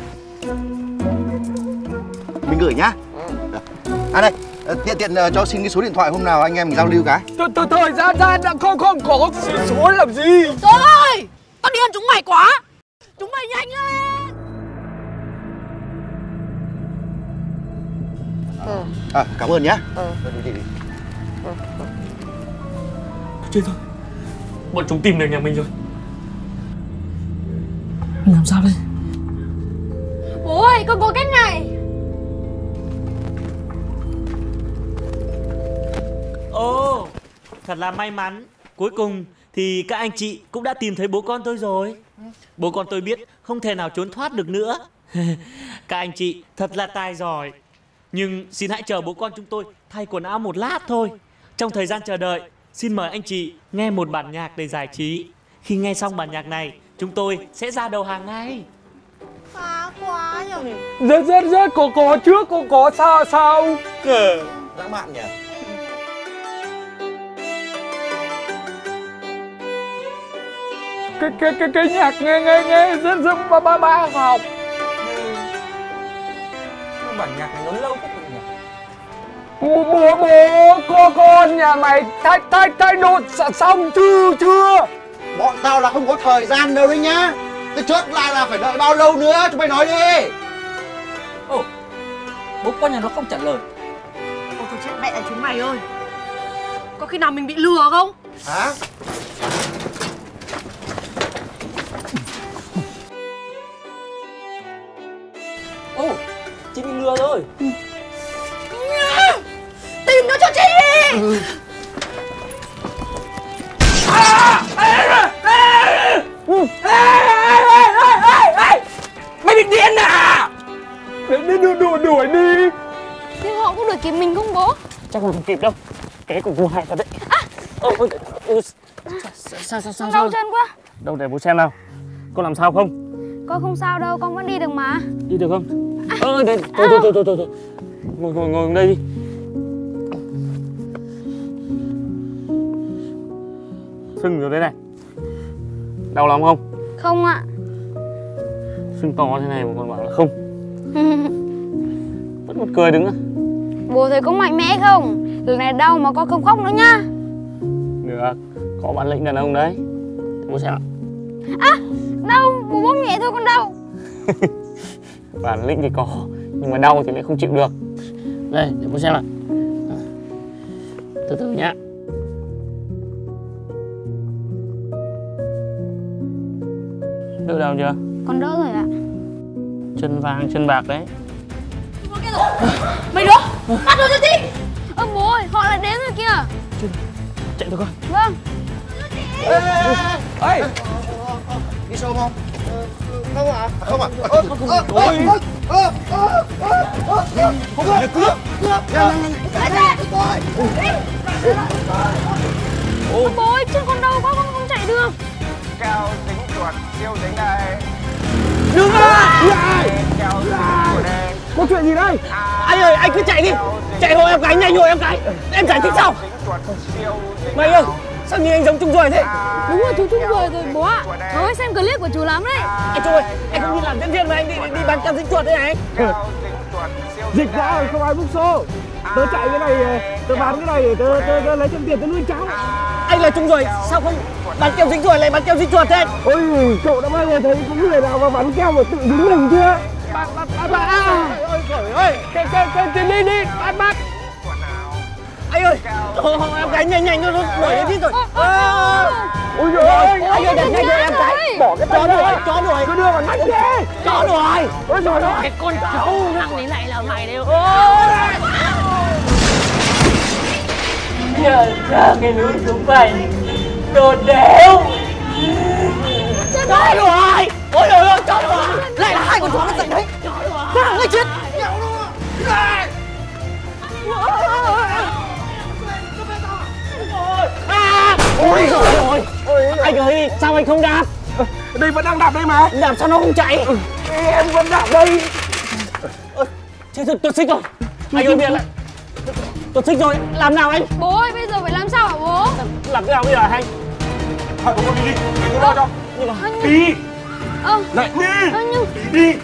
Mình gửi nhá. À đây, tiện cho xin cái số điện thoại hôm nào anh em mình giao lưu cái. Thời gian ra đã không có số làm gì. Trời ơi, tao điên chúng mày quá. Chúng mày nhanh lên. Cảm ơn nhá. Đi. Chết rồi. Bọn chúng tìm được nhà mình rồi. Làm sao đây? Bố ơi, con có cách này. Ồ, thật là may mắn. Cuối cùng thì các anh chị cũng đã tìm thấy bố con tôi rồi. Bố con tôi biết không thể nào trốn thoát được nữa. Các anh chị thật là tài giỏi. Nhưng xin hãy chờ bố con chúng tôi thay quần áo một lát thôi. Trong thời gian chờ đợi, xin mời anh chị nghe một bản nhạc để giải trí. Khi nghe xong bản nhạc này, chúng tôi sẽ ra đầu hàng ngay. Phá quá nhỉ. Rất có trước có sao. Lãng mạn nhỉ. Cái nhạc nghe rất ba học. Bản nhạc này nó lâu quá nhỉ? Bố con nhà mày thay đồ xong chưa? Bọn tao là không có thời gian đâu đấy nhá. Thế chốt lại là phải đợi bao lâu nữa, chúng mày nói đi. Ồ, bố con nhà nó không trả lời. Ôi thôi chết mẹ là chúng mày ơi. Có khi nào mình bị lừa không? Hả? Ồ, chị bị lừa rồi. Tìm nó cho chị. Mày bị điên à? Đi đuổi đi. Nhưng họ có đuổi kịp mình không bố? Chắc không kịp đâu. Cái của cô hay thật đấy. Sao Đau chân quá. đâu để bố xem nào. Con làm sao không? Con không sao đâu, con vẫn đi được mà. Đi được không? Đây, thôi. Ngồi đây đi. Sưng rồi đấy này. Đau lắm không? Không ạ. Sưng to thế này mà còn bảo là không. Vẫn một cười đứng á. Bố thấy có mạnh mẽ không? Lần này đau mà con không khóc nữa nhá. Được, có bản lĩnh đàn ông đấy. Bố xem ạ. Đau, bố bóp nhẹ thôi con đau. Bản lĩnh thì có, nhưng mà đau thì lại không chịu được. Đây, để bố xem nào. Từ từ nhá. Đỡ đau chưa? Con đỡ rồi ạ. Chân vàng chân bạc đấy. Mày đó, bắt nó ra đi. Bố ơi, họ lại đến rồi kìa. Chạy thôi con. Vâng. Ê, Đi sâu không? Không ạ. Không ạ. ôi, Không phải là cướp. Bố ơi, chân con đau quá, con không chạy được. Keo dính chuột siêu dính đây. đừng à! Keo dính chuột đây. Có chuyện gì đây? Anh ơi, anh cứ chạy đi. Chạy hộ em cái, nhanh hộ em cái. Em giải thích sau. Mày ơi, sao nhìn anh giống Trung Rồi thế? Đúng rồi, chú Trung Rồi rồi bố ạ. Cháu hay xem clip của chú lắm đấy. Anh Trung ơi, anh không đi làm diễn viên mà anh đi bán keo dính chuột đấy này. Dịch ra rồi, không ai bút xô. Tớ chạy cái này, tớ bán cái này để tớ lấy thêm tiền tớ nuôi cháu. Anh là Trung Rồi, sao không bán keo dính chuột lại bán keo dính chuột thế? Ôi, cậu đã bao giờ thấy có người nào mà bán keo mà tự dính mình chưa? Bác ôi trời ơi, cái đi, bác. Anh ơi, hộ em cái nhanh nó đuổi đến đi rồi. Ôi trời ơi, anh ơi, đặt nhanh cho em cái. Bỏ cái chó đuổi. Cứ đưa vào nách đi. Chó đuổi. Ôi trời ơi. Cái con cháu lăng đến lại là mày đấy. Giờ ra cái núi chúng mày đồ đéo. Chó đuổi. Ôi trời ơi, chó đuổi. Lại là hai con chó nó dậy đấy. Sao người chết. Ôi trời ơi. Anh ơi, sao anh không đạp? Đây vẫn đang đạp đây mà. Đạp sao nó không chạy? Em vẫn đạp đây. Chết rồi, tuột xích rồi. Anh ơi, biệt lại. Tuột xích rồi, làm nào anh? Bố ơi, bây giờ phải làm sao hả bố? Làm thế nào bây giờ hả anh? Thôi bố đi, để tôi lo cho. Nhưng mà Đi. Này, đi. Đi.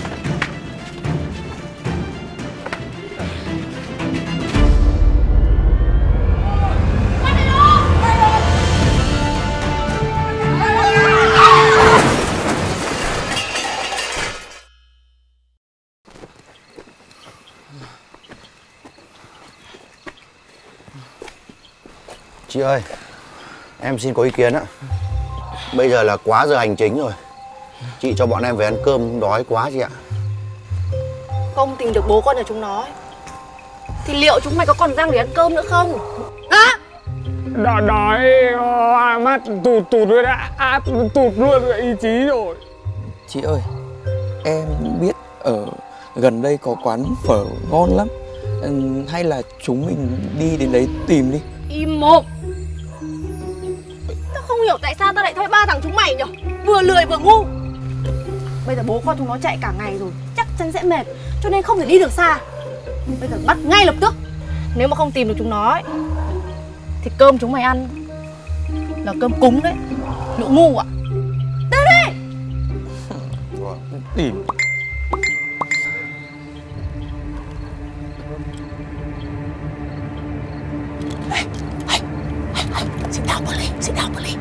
Chị ơi, em xin có ý kiến ạ. Bây giờ là quá giờ hành chính rồi. Chị cho bọn em về ăn cơm, đói quá chị ạ. Không tìm được bố con nhà chúng nó ấy, thì liệu chúng mày có còn răng để ăn cơm nữa không? Đói mắt tụt rồi đã, tụt luôn ý chí rồi. Chị ơi, em biết ở gần đây có quán phở ngon lắm. Hay là chúng mình đi đến đấy tìm đi. Im mồm. Tao không hiểu tại sao tao lại thuê ba thằng chúng mày nhở. Vừa lười vừa ngu. Bây giờ bố con chúng nó chạy cả ngày rồi, chắc chắn sẽ mệt, cho nên không thể đi được xa. Bây giờ bắt ngay lập tức. Nếu mà không tìm được chúng nó ấy, thì cơm chúng mày ăn là cơm cúng đấy. Lũ ngu ạ. Tới đi. Tìm. Sit down, Polly.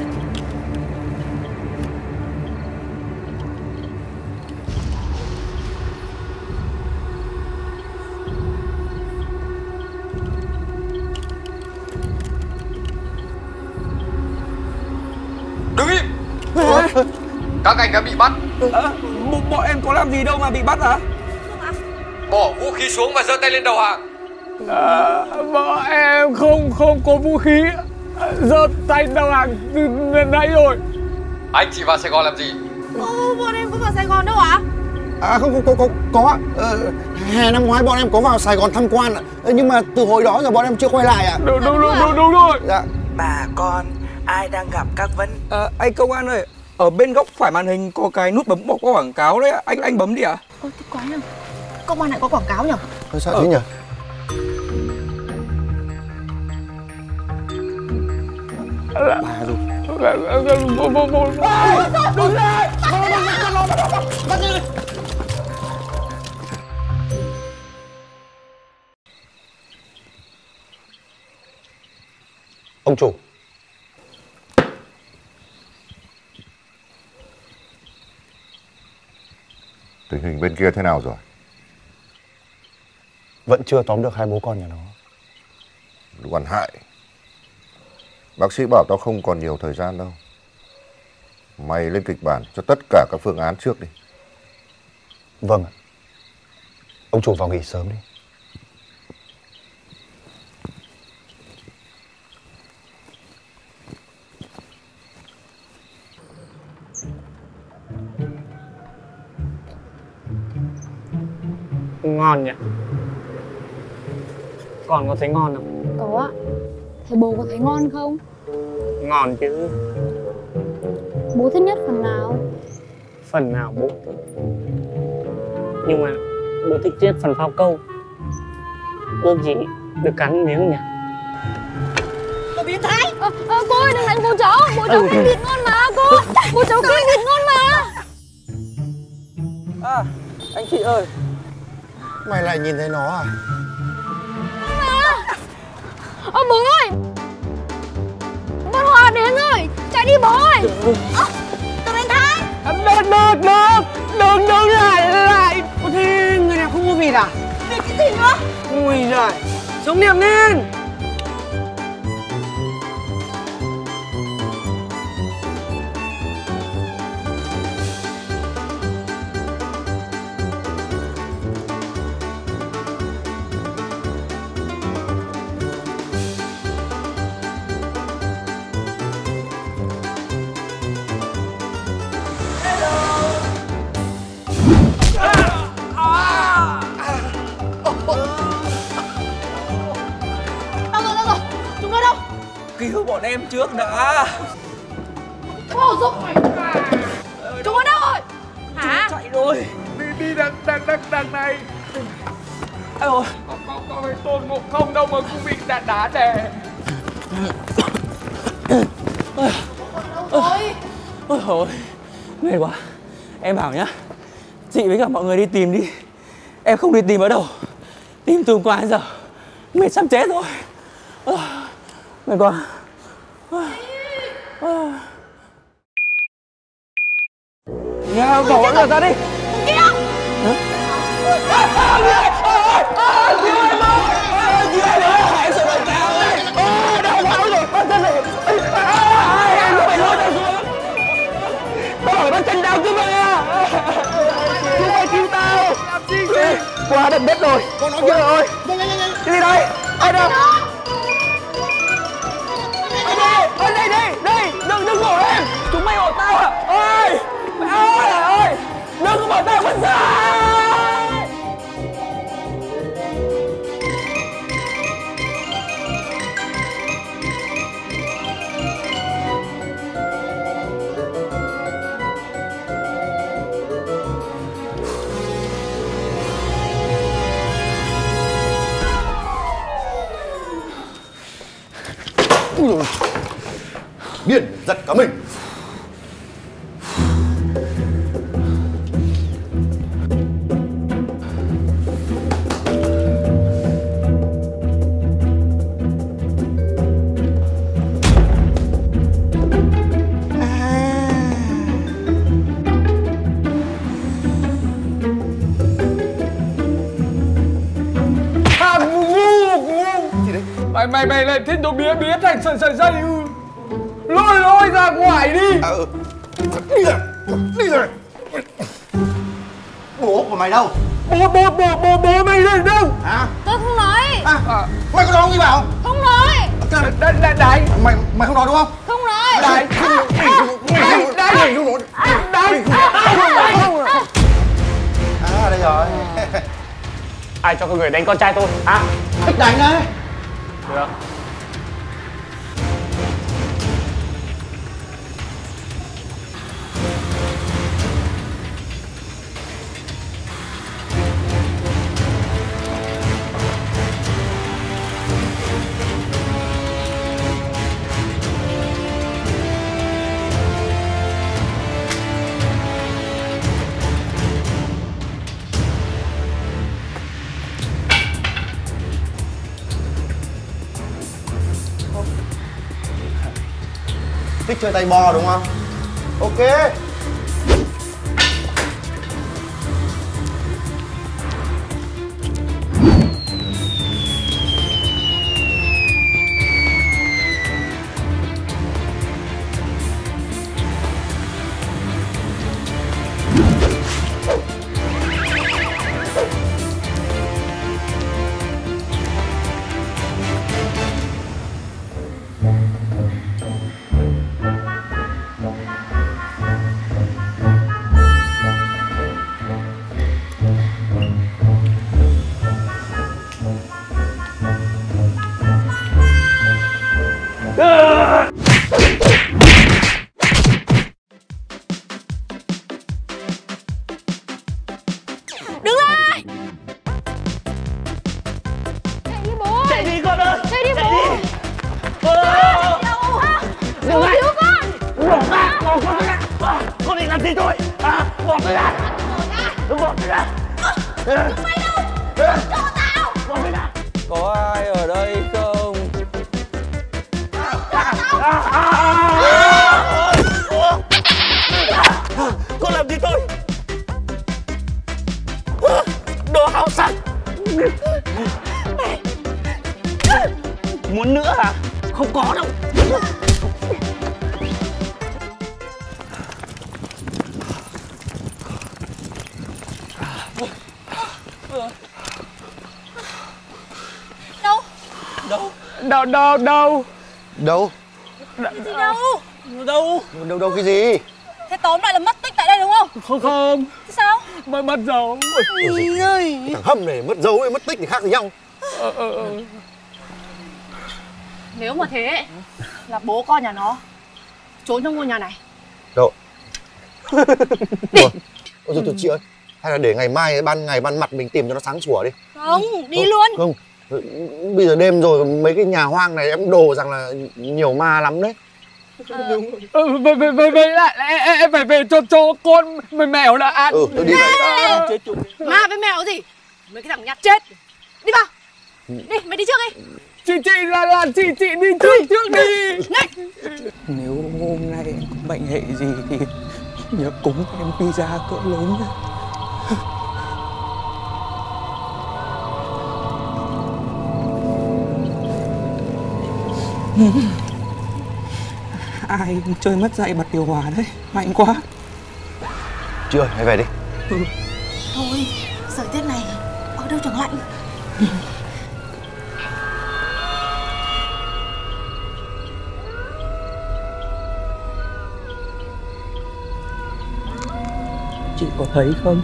Đứng im. Các anh đã bị bắt. Bọn em có làm gì đâu mà bị bắt hả? Bỏ vũ khí xuống và giơ tay lên đầu hàng. Bọn em không có vũ khí. Giơ tay đầu hàng từ nãy rồi. Anh chị vào Sài Gòn làm gì? Bọn em có vào Sài Gòn đâu ạ? Có ạ. Hè năm ngoái bọn em có vào Sài Gòn tham quan ạ. Nhưng mà từ hồi đó giờ bọn em chưa quay lại ạ. Đúng rồi. Dạ. Bà con, ai đang gặp các vấn... Anh công an ơi, ở bên góc phải màn hình có cái nút bấm bỏ qua quảng cáo đấy, anh bấm đi ạ. Ôi, thế quá nhờ. Công an lại có quảng cáo nhở? Sao thế nhỉ? Bà rồi. Đừng lên! Bắt đi! Ông chủ. Tình hình bên kia thế nào rồi? Vẫn chưa tóm được hai bố con nhà nó. Đừng ăn hại. Bác sĩ bảo tao không còn nhiều thời gian đâu. Mày lên kịch bản cho tất cả các phương án trước đi. Vâng ạ. Ông chủ vào nghỉ sớm đi. Ngon nhỉ? Con có thấy ngon không? Có ạ. Thế bố có thấy ngon không? Ngon chứ. Bố thích nhất phần nào? Phần nào bố thích. Nhưng mà bố thích nhất phần phao câu. Ước gì được cắn miếng nhỉ? Cô biến thái. Cô ơi đừng đánh bố cháu. Bố cháu kinh thịt ngon mà cô. Bố cháu kinh thịt ngon mà. À, anh chị ơi. Mày lại nhìn thấy nó à? Bố ơi, con Hòa đến rồi, chạy đi bố ơi. Tôi đánh thái. Đừng lại. Có thế người nào không mua vịt à? Vịt cái gì nữa? Ui giời, sống niệm lên. Cứu bọn em trước đã. Ô giúp mày. Chúng ở đâu rồi? Hả? Chạy rồi. Đi đằng này. Ôi ôi. Có phải Tôn Ngộ Không đâu mà cũng bị đá đè. Ôi ôi, mệt quá. Em bảo nhá, chị với cả mọi người đi tìm đi. Em không đi tìm ở đâu. Tìm từ qua đến giờ mệt sắp chết rồi. Mệt quá. Nghe bỏ nó ra đi. Kia. Bắt chân đau cứ vậy à. Chúng mày cứu tao. Qua đất đất rồi. Con nói rồi. Cái gì đây? Ai đâu? Ở đây. Đừng bỏ em. Chúng mày bỏ tao à? Ơi. Ơi. Đừng có bỏ tao mất ra. Điên giật cả mình. Mày lại thích đồ bía thành sợi dây ư? Lôi ra ngoài đi. Đi rồi. Bố của mày đâu? Bố mày đi đâu? Hả? Tôi không nói. Mày có nói không gì bảo? Không nói. Đấy. Mày không nói đúng không? Không nói. Đấy. À đây rồi. Ai cho các người đánh con trai tôi hả? Thích đánh đấy. Được. Thích chơi tay bò đúng không? Ok. Mày đâu? Cho tao! Có ai ở đây không? Con làm gì tôi? Đồ háo sắc. Muốn nữa à? Không có đâu. Đâu? Đâu? Đâu đâu đâu? Đâu? Cái gì đâu? Đâu? Đâu cái gì? Thế tóm lại là mất tích tại đây đúng không? Không không. Thế sao? Mất dấu. Ơi. Thằng Hâm này mất dấu với mất tích thì khác gì nhau. Nếu mà thế là bố con nhà nó trốn trong ngôi nhà này. Đâu? Ôi thôi chị ơi, hay là để ngày mai ban ngày ban mặt mình tìm cho nó sáng sủa đi. Không, đi luôn. Không, bây giờ đêm rồi, mấy cái nhà hoang này em đồ rằng là nhiều ma lắm đấy. Vậy lại em phải về cho con mèo là ăn. Tôi đi vậy. Ma với mèo gì? Mấy cái thằng nhát chết. Đi vào. Đi, mày đi trước đi. Chị là chị đi trước đi. Này. Nếu hôm nay em có bệnh hệ gì thì nhớ cúng em pizza cỡ lớn nhé. Ai chơi mất dạy bật điều hòa đấy, mạnh quá. Chị ơi, hãy về đi. Thôi, thời tiết này ở đâu chẳng lạnh. Chị có thấy không?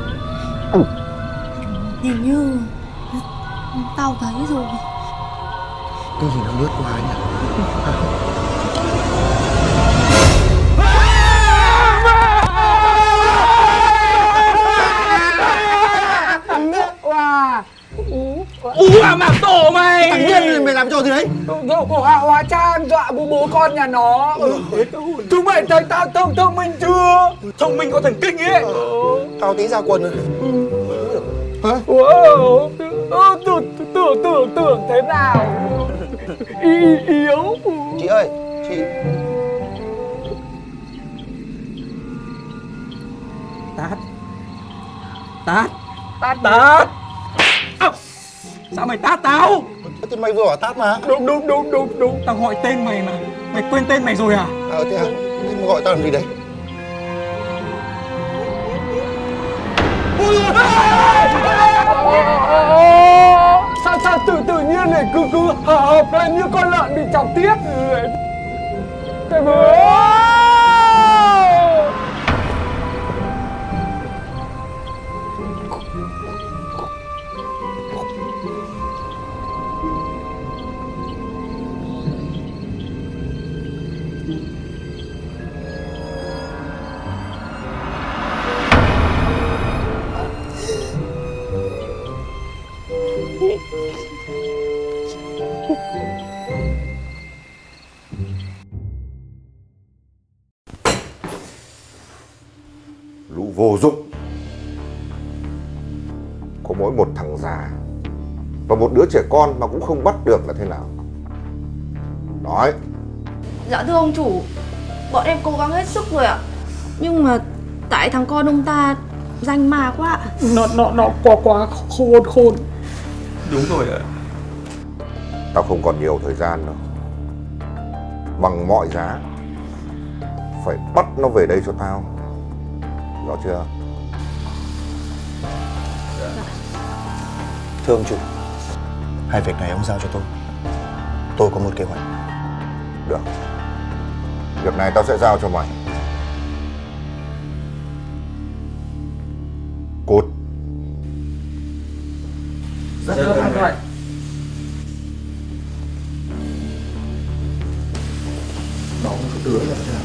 Hình như tao thấy rồi. Cái gì nó lướt qua nhỉ? Mà tổ mày. Thằng Nhiên mày làm trò gì đấy? Hóa cha dọa bố con nhà nó. Chúng mày thấy tao thông minh chưa? Thông minh có thần kinh ấy. Tao tí ra quần rồi. Hả? Tưởng thế nào? Yếu. Chị ơi, chị. Tát. Sao mày tát tao? Thì mày vừa bảo tát mà. Đúng. Tao gọi tên mày mà. Mày quên tên mày rồi à? Thế à? Thế mày gọi tao làm gì đấy? Sao tự nhiên này cứ hợp lên như con lợn bị chọc tiết. Cái bố. Lũ vô dụng. Có mỗi một thằng già và một đứa trẻ con mà cũng không bắt được là thế nào? Nói. Dạ thưa ông chủ, bọn em cố gắng hết sức rồi ạ. Nhưng mà tại thằng con ông ta danh ma quá ạ. Nó quá khôn. Đúng rồi ạ. Tao không còn nhiều thời gian đâu. Bằng mọi giá phải bắt nó về đây cho tao. Rõ chưa? Thưa ông chủ, hai việc này ông giao cho tôi. Tôi có một kế hoạch. Được. Việc này tao sẽ giao cho mày. Cút. Dạ thưa anh vậy. Đó một đứa là thế nào?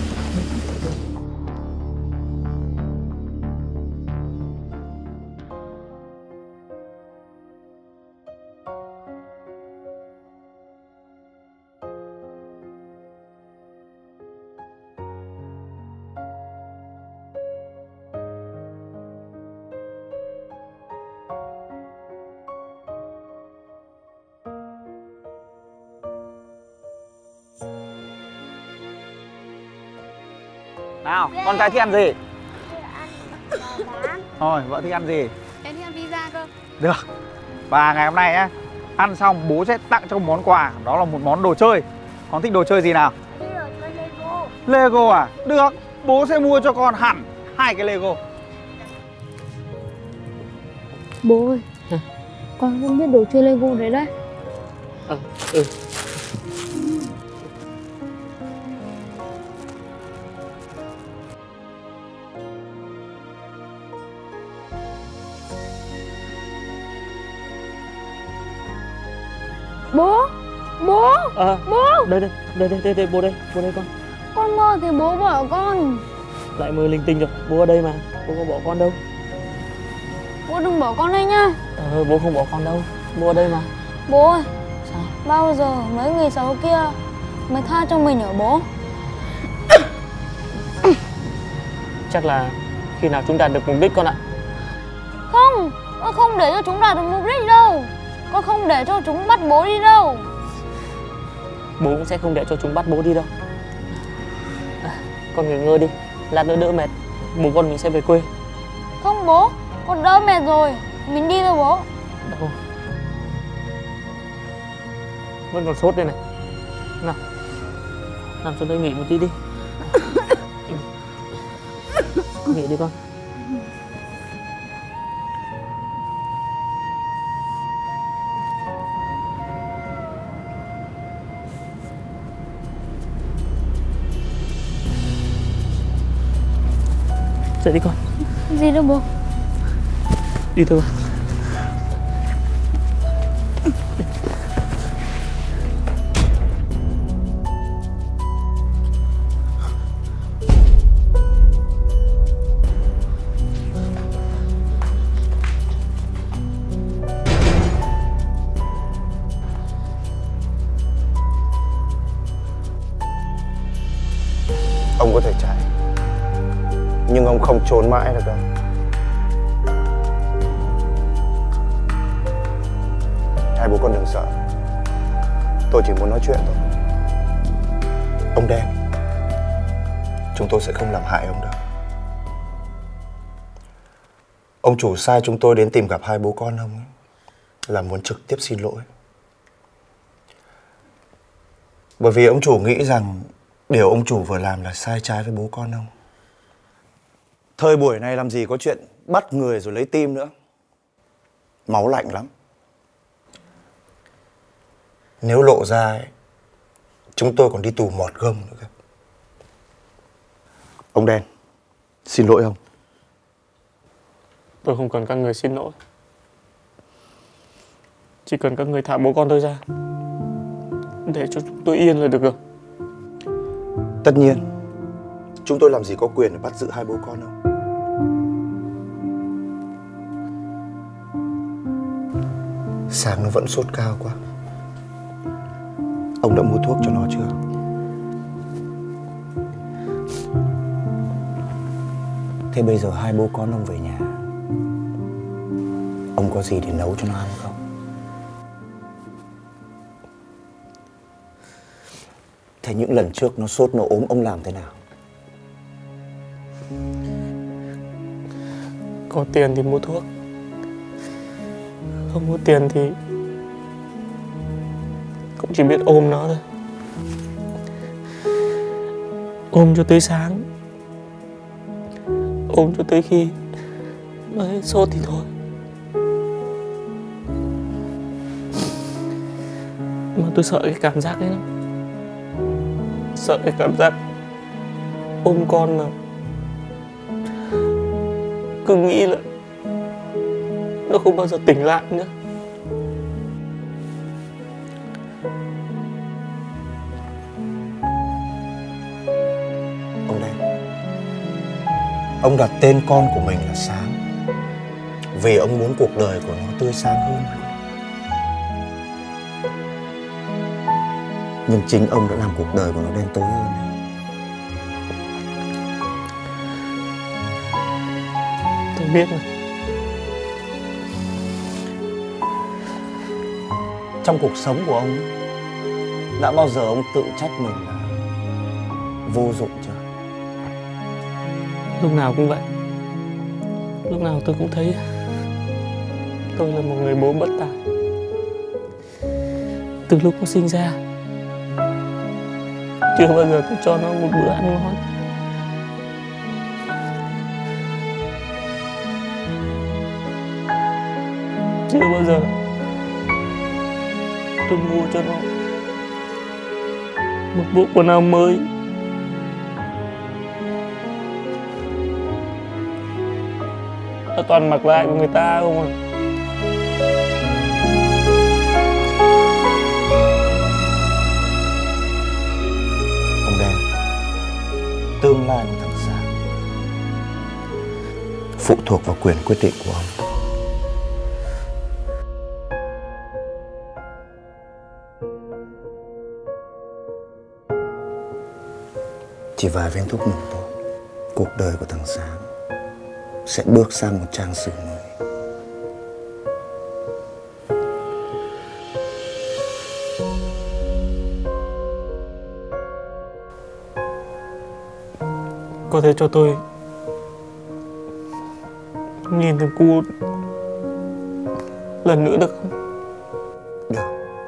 Nào, con trai thích ăn gì? Thôi, vợ thích ăn gì? Em thích ăn pizza cơ. Được. Và ngày hôm nay á, ăn xong bố sẽ tặng cho một món quà. Đó là một món đồ chơi. Con thích đồ chơi gì nào? Lego. Lego à? Được, bố sẽ mua cho con hẳn 2 cái Lego. Bố ơi, con không biết đồ chơi Lego đấy đấy. Bố, bố, bố. Đây, bố đây con. Con mơ thì bố bỏ con. Lại mơ linh tinh rồi, bố ở đây mà, bố không bỏ con đâu. Bố đừng bỏ con đây nhá. Bố không bỏ con đâu, bố ở đây mà. Bố ơi, sao? Bao giờ mấy người xấu kia mới tha cho mình hả bố? Chắc là khi nào chúng đạt được mục đích con ạ. Không, con không để cho chúng đạt được mục đích đâu. Con không để cho chúng bắt bố đi đâu. Bố cũng sẽ không để cho chúng bắt bố đi đâu. Con nghỉ ngơi đi, lát nữa đỡ mệt, bố con mình sẽ về quê. Không bố, con đỡ mệt rồi, mình đi thôi bố. Đâu. Vẫn còn sốt đây này. Nào, nằm xuống đây nghỉ một tí đi. Nghỉ đi con. Dậy đi con. Gì đâu bố. Đi thôi. Ông có thể chạy, nhưng ông không trốn mãi được đâu. Hai bố con đừng sợ, tôi chỉ muốn nói chuyện thôi. Ông đen, chúng tôi sẽ không làm hại ông đâu. Ông chủ sai chúng tôi đến tìm gặp hai bố con ông ấy, là muốn trực tiếp xin lỗi. Bởi vì ông chủ nghĩ rằng điều ông chủ vừa làm là sai trái với bố con ông. Thời buổi này làm gì có chuyện bắt người rồi lấy tim nữa. Máu lạnh lắm. Nếu lộ ra ấy, chúng tôi còn đi tù mọt gông nữa cơ. Ông đen, xin lỗi ông. Tôi không cần các người xin lỗi. Chỉ cần các người thả bố con tôi ra, để cho chúng tôi yên là được rồi. Tất nhiên, chúng tôi làm gì có quyền để bắt giữ hai bố con đâu. Sáng nó vẫn sốt cao quá. Ông đã mua thuốc cho nó chưa? Thế bây giờ hai bố con ông về nhà, ông có gì để nấu cho nó ăn không? Thế những lần trước nó sốt nó ốm ông làm thế nào? Có tiền thì mua thuốc, không có tiền thì cũng chỉ biết ôm nó thôi. Ôm cho tới sáng, ôm cho tới khi nó hết sốt thì thôi. Mà tôi sợ cái cảm giác đấy lắm. Sợ cái cảm giác ôm con mà cứ nghĩ là nó không bao giờ tỉnh lại nữa. Ông đây, ông đặt tên con của mình là Sáng vì ông muốn cuộc đời của nó tươi sáng hơn. Nhưng chính ông đã làm cuộc đời của nó đen tối hơn. Tôi biết mà. Trong cuộc sống của ông, đã bao giờ ông tự trách mình là vô dụng chưa? Lúc nào cũng vậy. Lúc nào tôi cũng thấy tôi là một người bố bất tài. Từ lúc nó sinh ra, chưa bao giờ tôi cho nó một bữa ăn ngon. Chưa bao giờ tôi mua cho nó một bộ quần áo mới. Nó toàn mặc lại của người ta không à. Ông Đen, tương lai của thằng Sáng phụ thuộc vào quyền quyết định của ông. Chỉ vài viên thuốc mừng thôi, cuộc đời của thằng Sáng sẽ bước sang một trang sử mới. Có thể cho tôi nhìn thằng cu lần nữa được không? Được.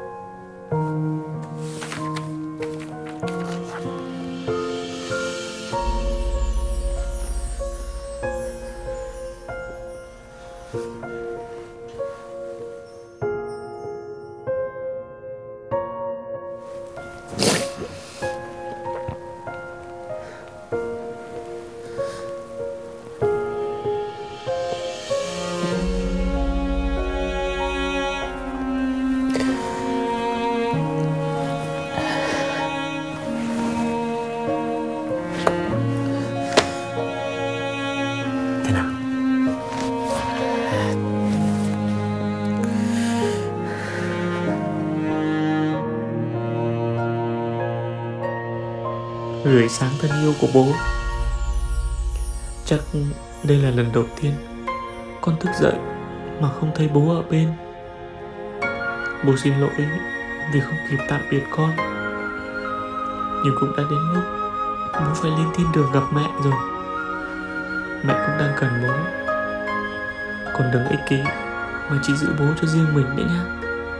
Gửi sáng thân yêu của bố. Chắc đây là lần đầu tiên con thức dậy mà không thấy bố ở bên. Bố xin lỗi vì không kịp tạm biệt con. Nhưng cũng đã đến lúc bố phải lên thiên đường gặp mẹ rồi. Mẹ cũng đang cần bố. Con đừng ích kỷ mà chỉ giữ bố cho riêng mình đấy nhá.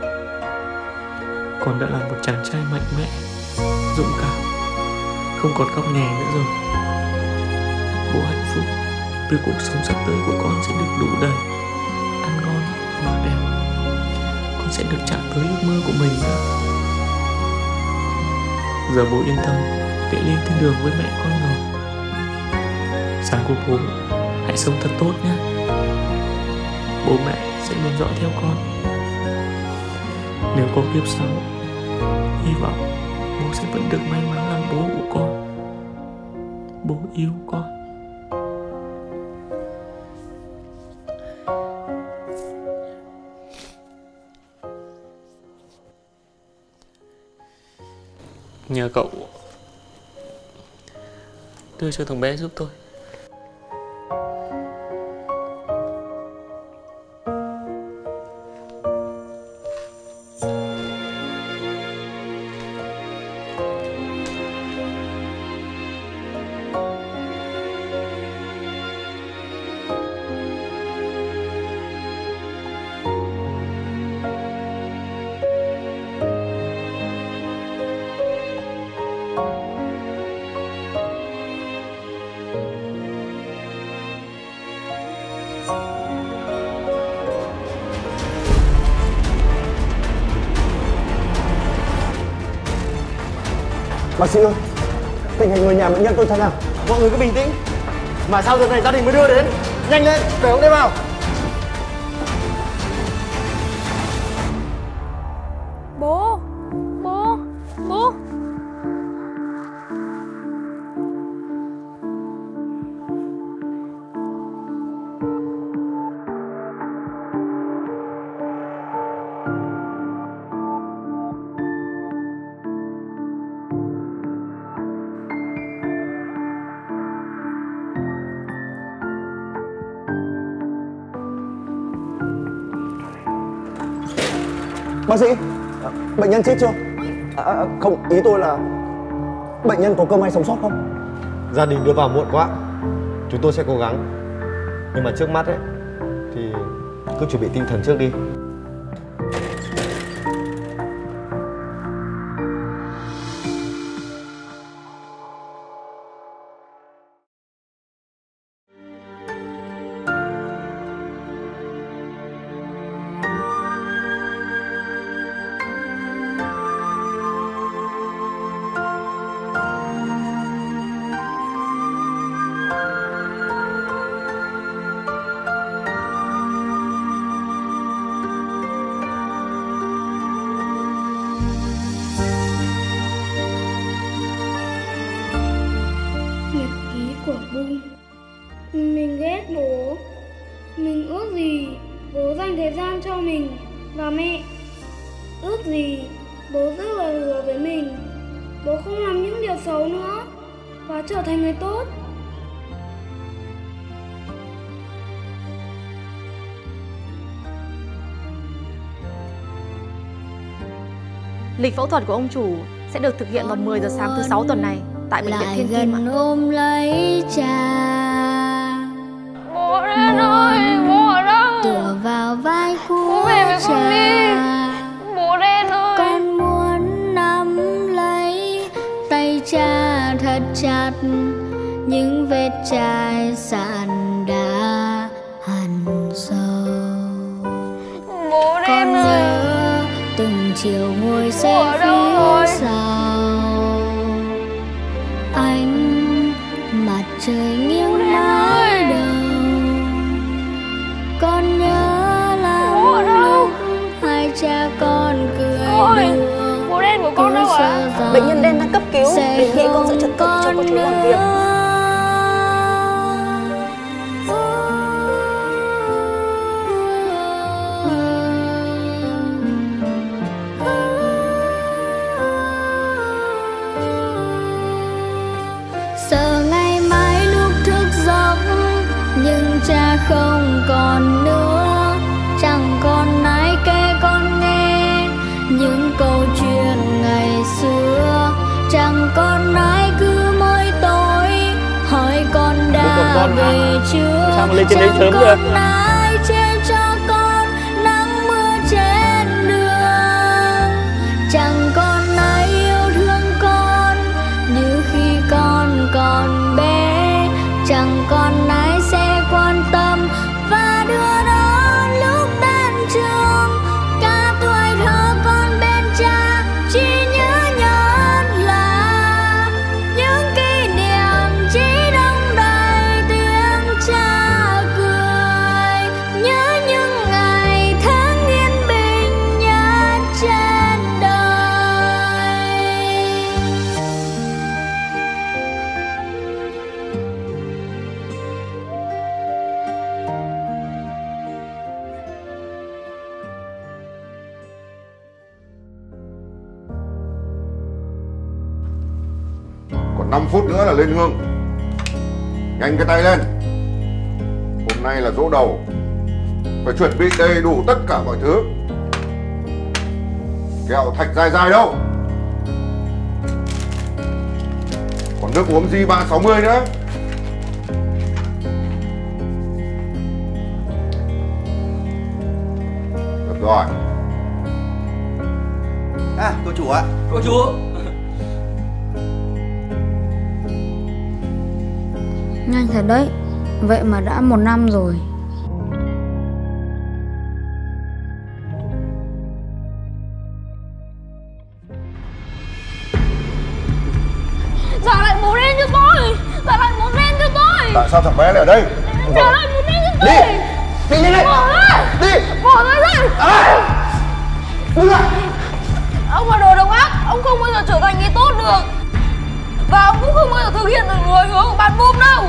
Con đã là một chàng trai mạnh mẽ, dũng cảm, không còn khóc nhè nữa rồi. Bố hạnh phúc từ cuộc sống sắp tới của con sẽ được đủ đầy, ăn ngon, mặc đẹp. Con sẽ được chạm tới ước mơ của mình nữa. Giờ bố yên tâm để lên thiên đường với mẹ con rồi. Sáng của bố hãy sống thật tốt nhé. Bố mẹ sẽ luôn dõi theo con. Nếu có kiếp sau, hy vọng bố sẽ vẫn được may mắn làm bố của con. Bố yêu con. Nhờ cậu đưa cho thằng bé giúp tôi. Bác sĩ ơi, tình hình người nhà bệnh nhân tôi thế nào? Mọi người cứ bình tĩnh. Mà sao giờ này gia đình mới đưa đến? Nhanh lên, để ông đây vào. Bố, bố, bố. Bác sĩ, bệnh nhân chết chưa? Không, ý tôi là bệnh nhân có cơ may sống sót không? Gia đình đưa vào muộn quá. Chúng tôi sẽ cố gắng. Nhưng mà trước mắt ấy thì cứ chuẩn bị tinh thần trước đi. Mình ghét bố. Mình ước gì bố dành thời gian cho mình và mẹ. Ước gì bố giữ lời hứa với mình. Bố không làm những điều xấu nữa và trở thành người tốt. Lịch phẫu thuật của ông chủ sẽ được thực hiện vào 10 giờ sáng thứ 6 tuần này tại bệnh viện Thiên Kim ạ. Ôm lấy cha. Bố đến ơi, bố ở đâu? Tựa vào vai của cha. Bố đến ơi. Con muốn nắm lấy tay cha thật chặt. Những vết chai sạn đã hằn sâu. Bố đến con ơi. Nhớ từng chiều ngồi xe phía sau. Ánh mặt trời nghiêng mái đầu. Con nhớ là lúc hai cha con cười đùa. Bố đen của con đâu ạ? Bệnh nhân đen đang cấp cứu, đề nghị con giữ trật tự cho cô chú làm việc. Sợ ngày mai lúc thức giấc nhưng cha không còn nữa. Chẳng còn ai kể con nghe những câu chuyện ngày xưa. Chẳng còn ai cứ mỗi tối hỏi con đã về chưa. Sao mà lên trên đấy sớm được? Chẳng còn ai che cho con nắng mưa trên đường. Chẳng còn ai yêu thương con như khi con còn bé. Chẳng còn ai sẽ quan tâm và đưa đón lúc đến trường. Cả tuổi thơ con bên cha chỉ nhớ nhớ là những kỷ niệm chỉ đông đầy tiếng cha cười. Nhớ những ngày tháng yên bình nhất trên đời. Còn 5 phút nữa là lên hương. Nhanh cái tay lên. Hôm nay là dỗ đầu, phải chuẩn bị đầy đủ tất cả mọi thứ. Kẹo thạch dài dài đâu. Còn nước uống G360 nữa. Được rồi. À, cô chủ ạ. Cô chú. Nhanh thật đấy. Vậy mà đã 1 năm rồi. Trả lại bố đen cho tôi. Trả lại bố đen cho tôi. Tại sao thằng bé lại ở đây? Trả lại bố đen cho tôi. Đi nhanh lên. Bỏ ra. Đi. Bỏ ra đây. Đứng lại. Ông là đồ độc ác. Ông không bao giờ trở thành người tốt được. Và ông cũng không bao giờ thực hiện được lời hứa của bạn Boom đâu.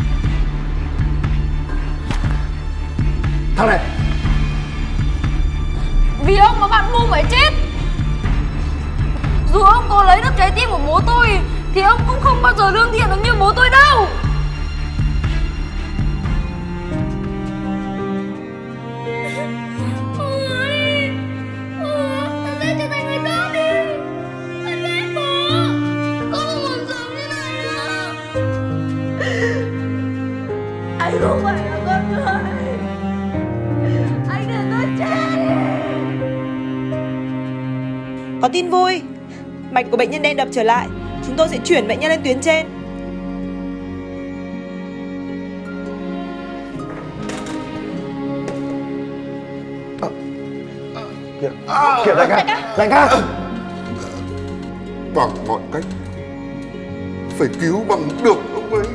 Thằng này. Vì ông mà bạn Boom phải chết. Dù ông có lấy được trái tim của bố tôi thì ông cũng không bao giờ lương thiện được như bố tôi đâu. tin vui. Mạch của bệnh nhân đen đập trở lại. Chúng tôi sẽ chuyển bệnh nhân lên tuyến trên. Kìa đại ca, đại ca. Bằng mọi cách phải cứu bằng được ông ấy.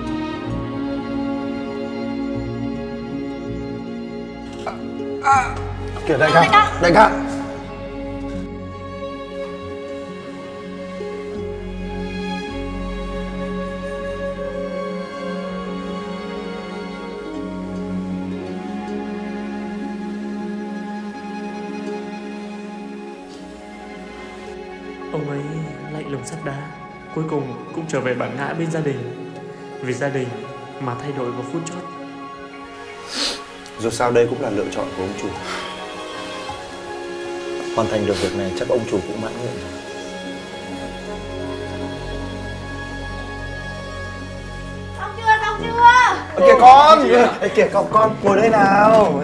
Kìa đại ca, đại ca. Ông ấy lạnh lùng sắt đá, cuối cùng cũng trở về bản ngã bên gia đình. Vì gia đình mà thay đổi vào phút chót. Dù sao đây cũng là lựa chọn của ông chủ. Hoàn thành được việc này chắc ông chủ cũng mãn nguyện rồi. Xong chưa? Kìa con, kìa con ngồi đây nào.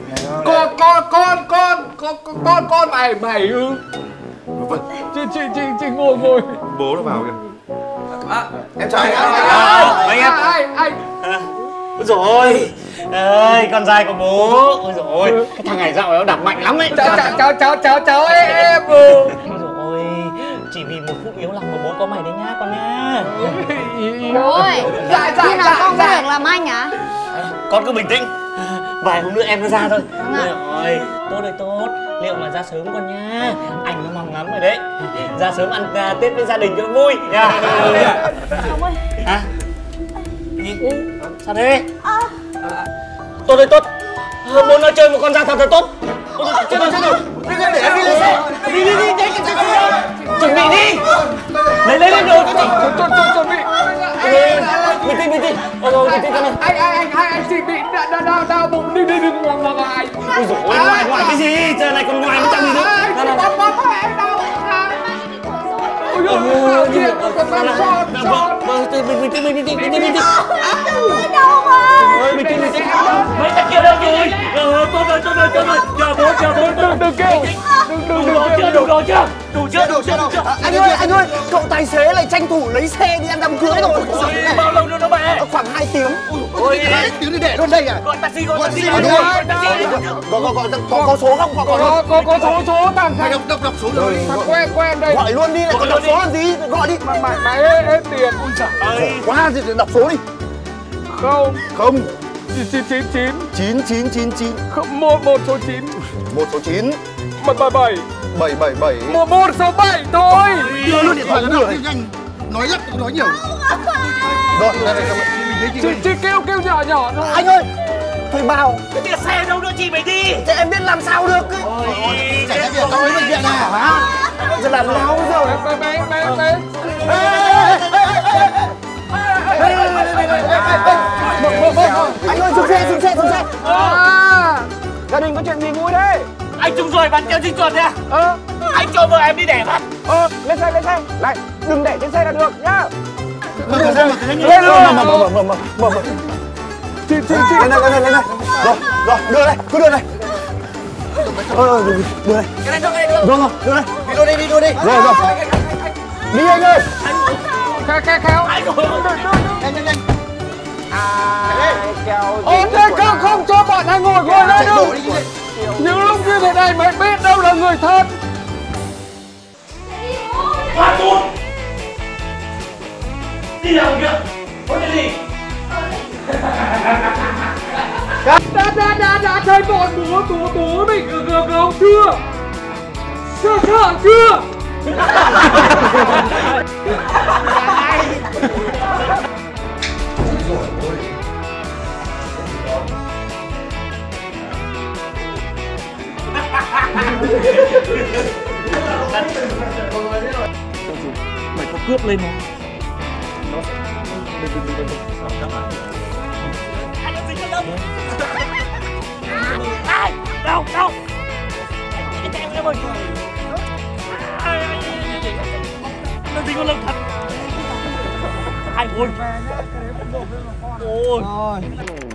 Con mày ư? Vâng. Chị ngồi. Bố nó vào kìa. Em chào anh. Anh. Ôi dồi ôi, ơi, con trai của bố. Ôi dồi ôi, cái thằng này dạo nó đạp mạnh lắm ấy. Cháu em. Ôi dồi ôi, chỉ vì một phút yếu lòng mà bố có mày đấy nhá con nhá. Bố ơi, khi nào con có được làm anh hả? Con cứ bình tĩnh, vài hôm nữa em nó ra thôi. Ôi tốt ơi tốt, liệu mà ra sớm con nhá. Anh nó mong lắm rồi đấy. Ra sớm ăn Tết với gia đình cho vui nha. Ông ơi. Hả? Sao thế? Tốt ơi tốt, bố nói chơi một con dao thật là tốt. Chết rồi. Để em đi lên xe. Đi. Chuẩn bị đi. Lấy đồ cho chị. Chuẩn bị. Bình tĩnh. Ôi bình tĩnh con ơi. Anh chị bị đau bụng đi đừng ngoài anh. Ôi dồi ôi, ngoài cái gì? Giờ này còn ngoài 100 gì nữa. Nào. Em đau. Ôi dồi, bình tĩnh. Đau quá. Bình tĩnh. Mấy thằng kia đâu rồi? Tốt rồi. Chờ bố. Đừng kêu. Đủ chưa? Anh ơi, cậu tài xế lại tranh thủ lấy xe đi ăn đám cưới rồi. Bao lâu nữa nó về? Khoảng 2 tiếng. Ôi, 2 tiếng đi để luôn đây à? Gọi taxi. Có số không? Có số thằng đọc số rồi. Thằng quen đây. Gọi luôn đi, còn đọc số làm gì? Gọi đi. Mày hết tiền. Ui giời. Quá thì đọc số đi. Không. 9999 9999 1 số 9 1 số 9 777 777 1167 thôi. Đưa luôn điện thoại nó được. Nhanh, nói lắm, nói nhiều. Rồi, chị kêu nhỏ thôi. Anh ơi, thuê bao. Cái tiền xe đâu nữa chị phải đi. Thế em biết làm sao được. Ôi, giải thích việc con đến bệnh viện à hả? Giờ làm nào rồi? Bé. Anh ơi, dừng xe. Gia đình có chuyện gì vui đấy? Anh trúng rồi bạn kêu trinh chuẩn thế à? Anh cho vợ em đi đẻ mà. Lên xe. Này, đừng để trên xe là được nhá. Lên luôn. Mở. Chị. Lên này. Rồi, đưa đây, cứ đưa này. Đưa đây. Cái này cho cái này được. Rồi, đưa đây. Đi đua đi. Rồi. Đi anh ơi. Khéo. Nhanh. Thế không cho bọn anh ngồi đây đâu. Những lúc như thế này mày biết đâu là người thân. Khoan một. Đi đâu kìa? Có chuyện gì? Đã thấy bọn bố mình gấu chưa? Sợ chưa? Mày có cướp lên không? Anh làm gì cho đâu? Ai? Đâu? Anh chạy em ơi! Làm gì có lông thật? Hai hôn! Ôi!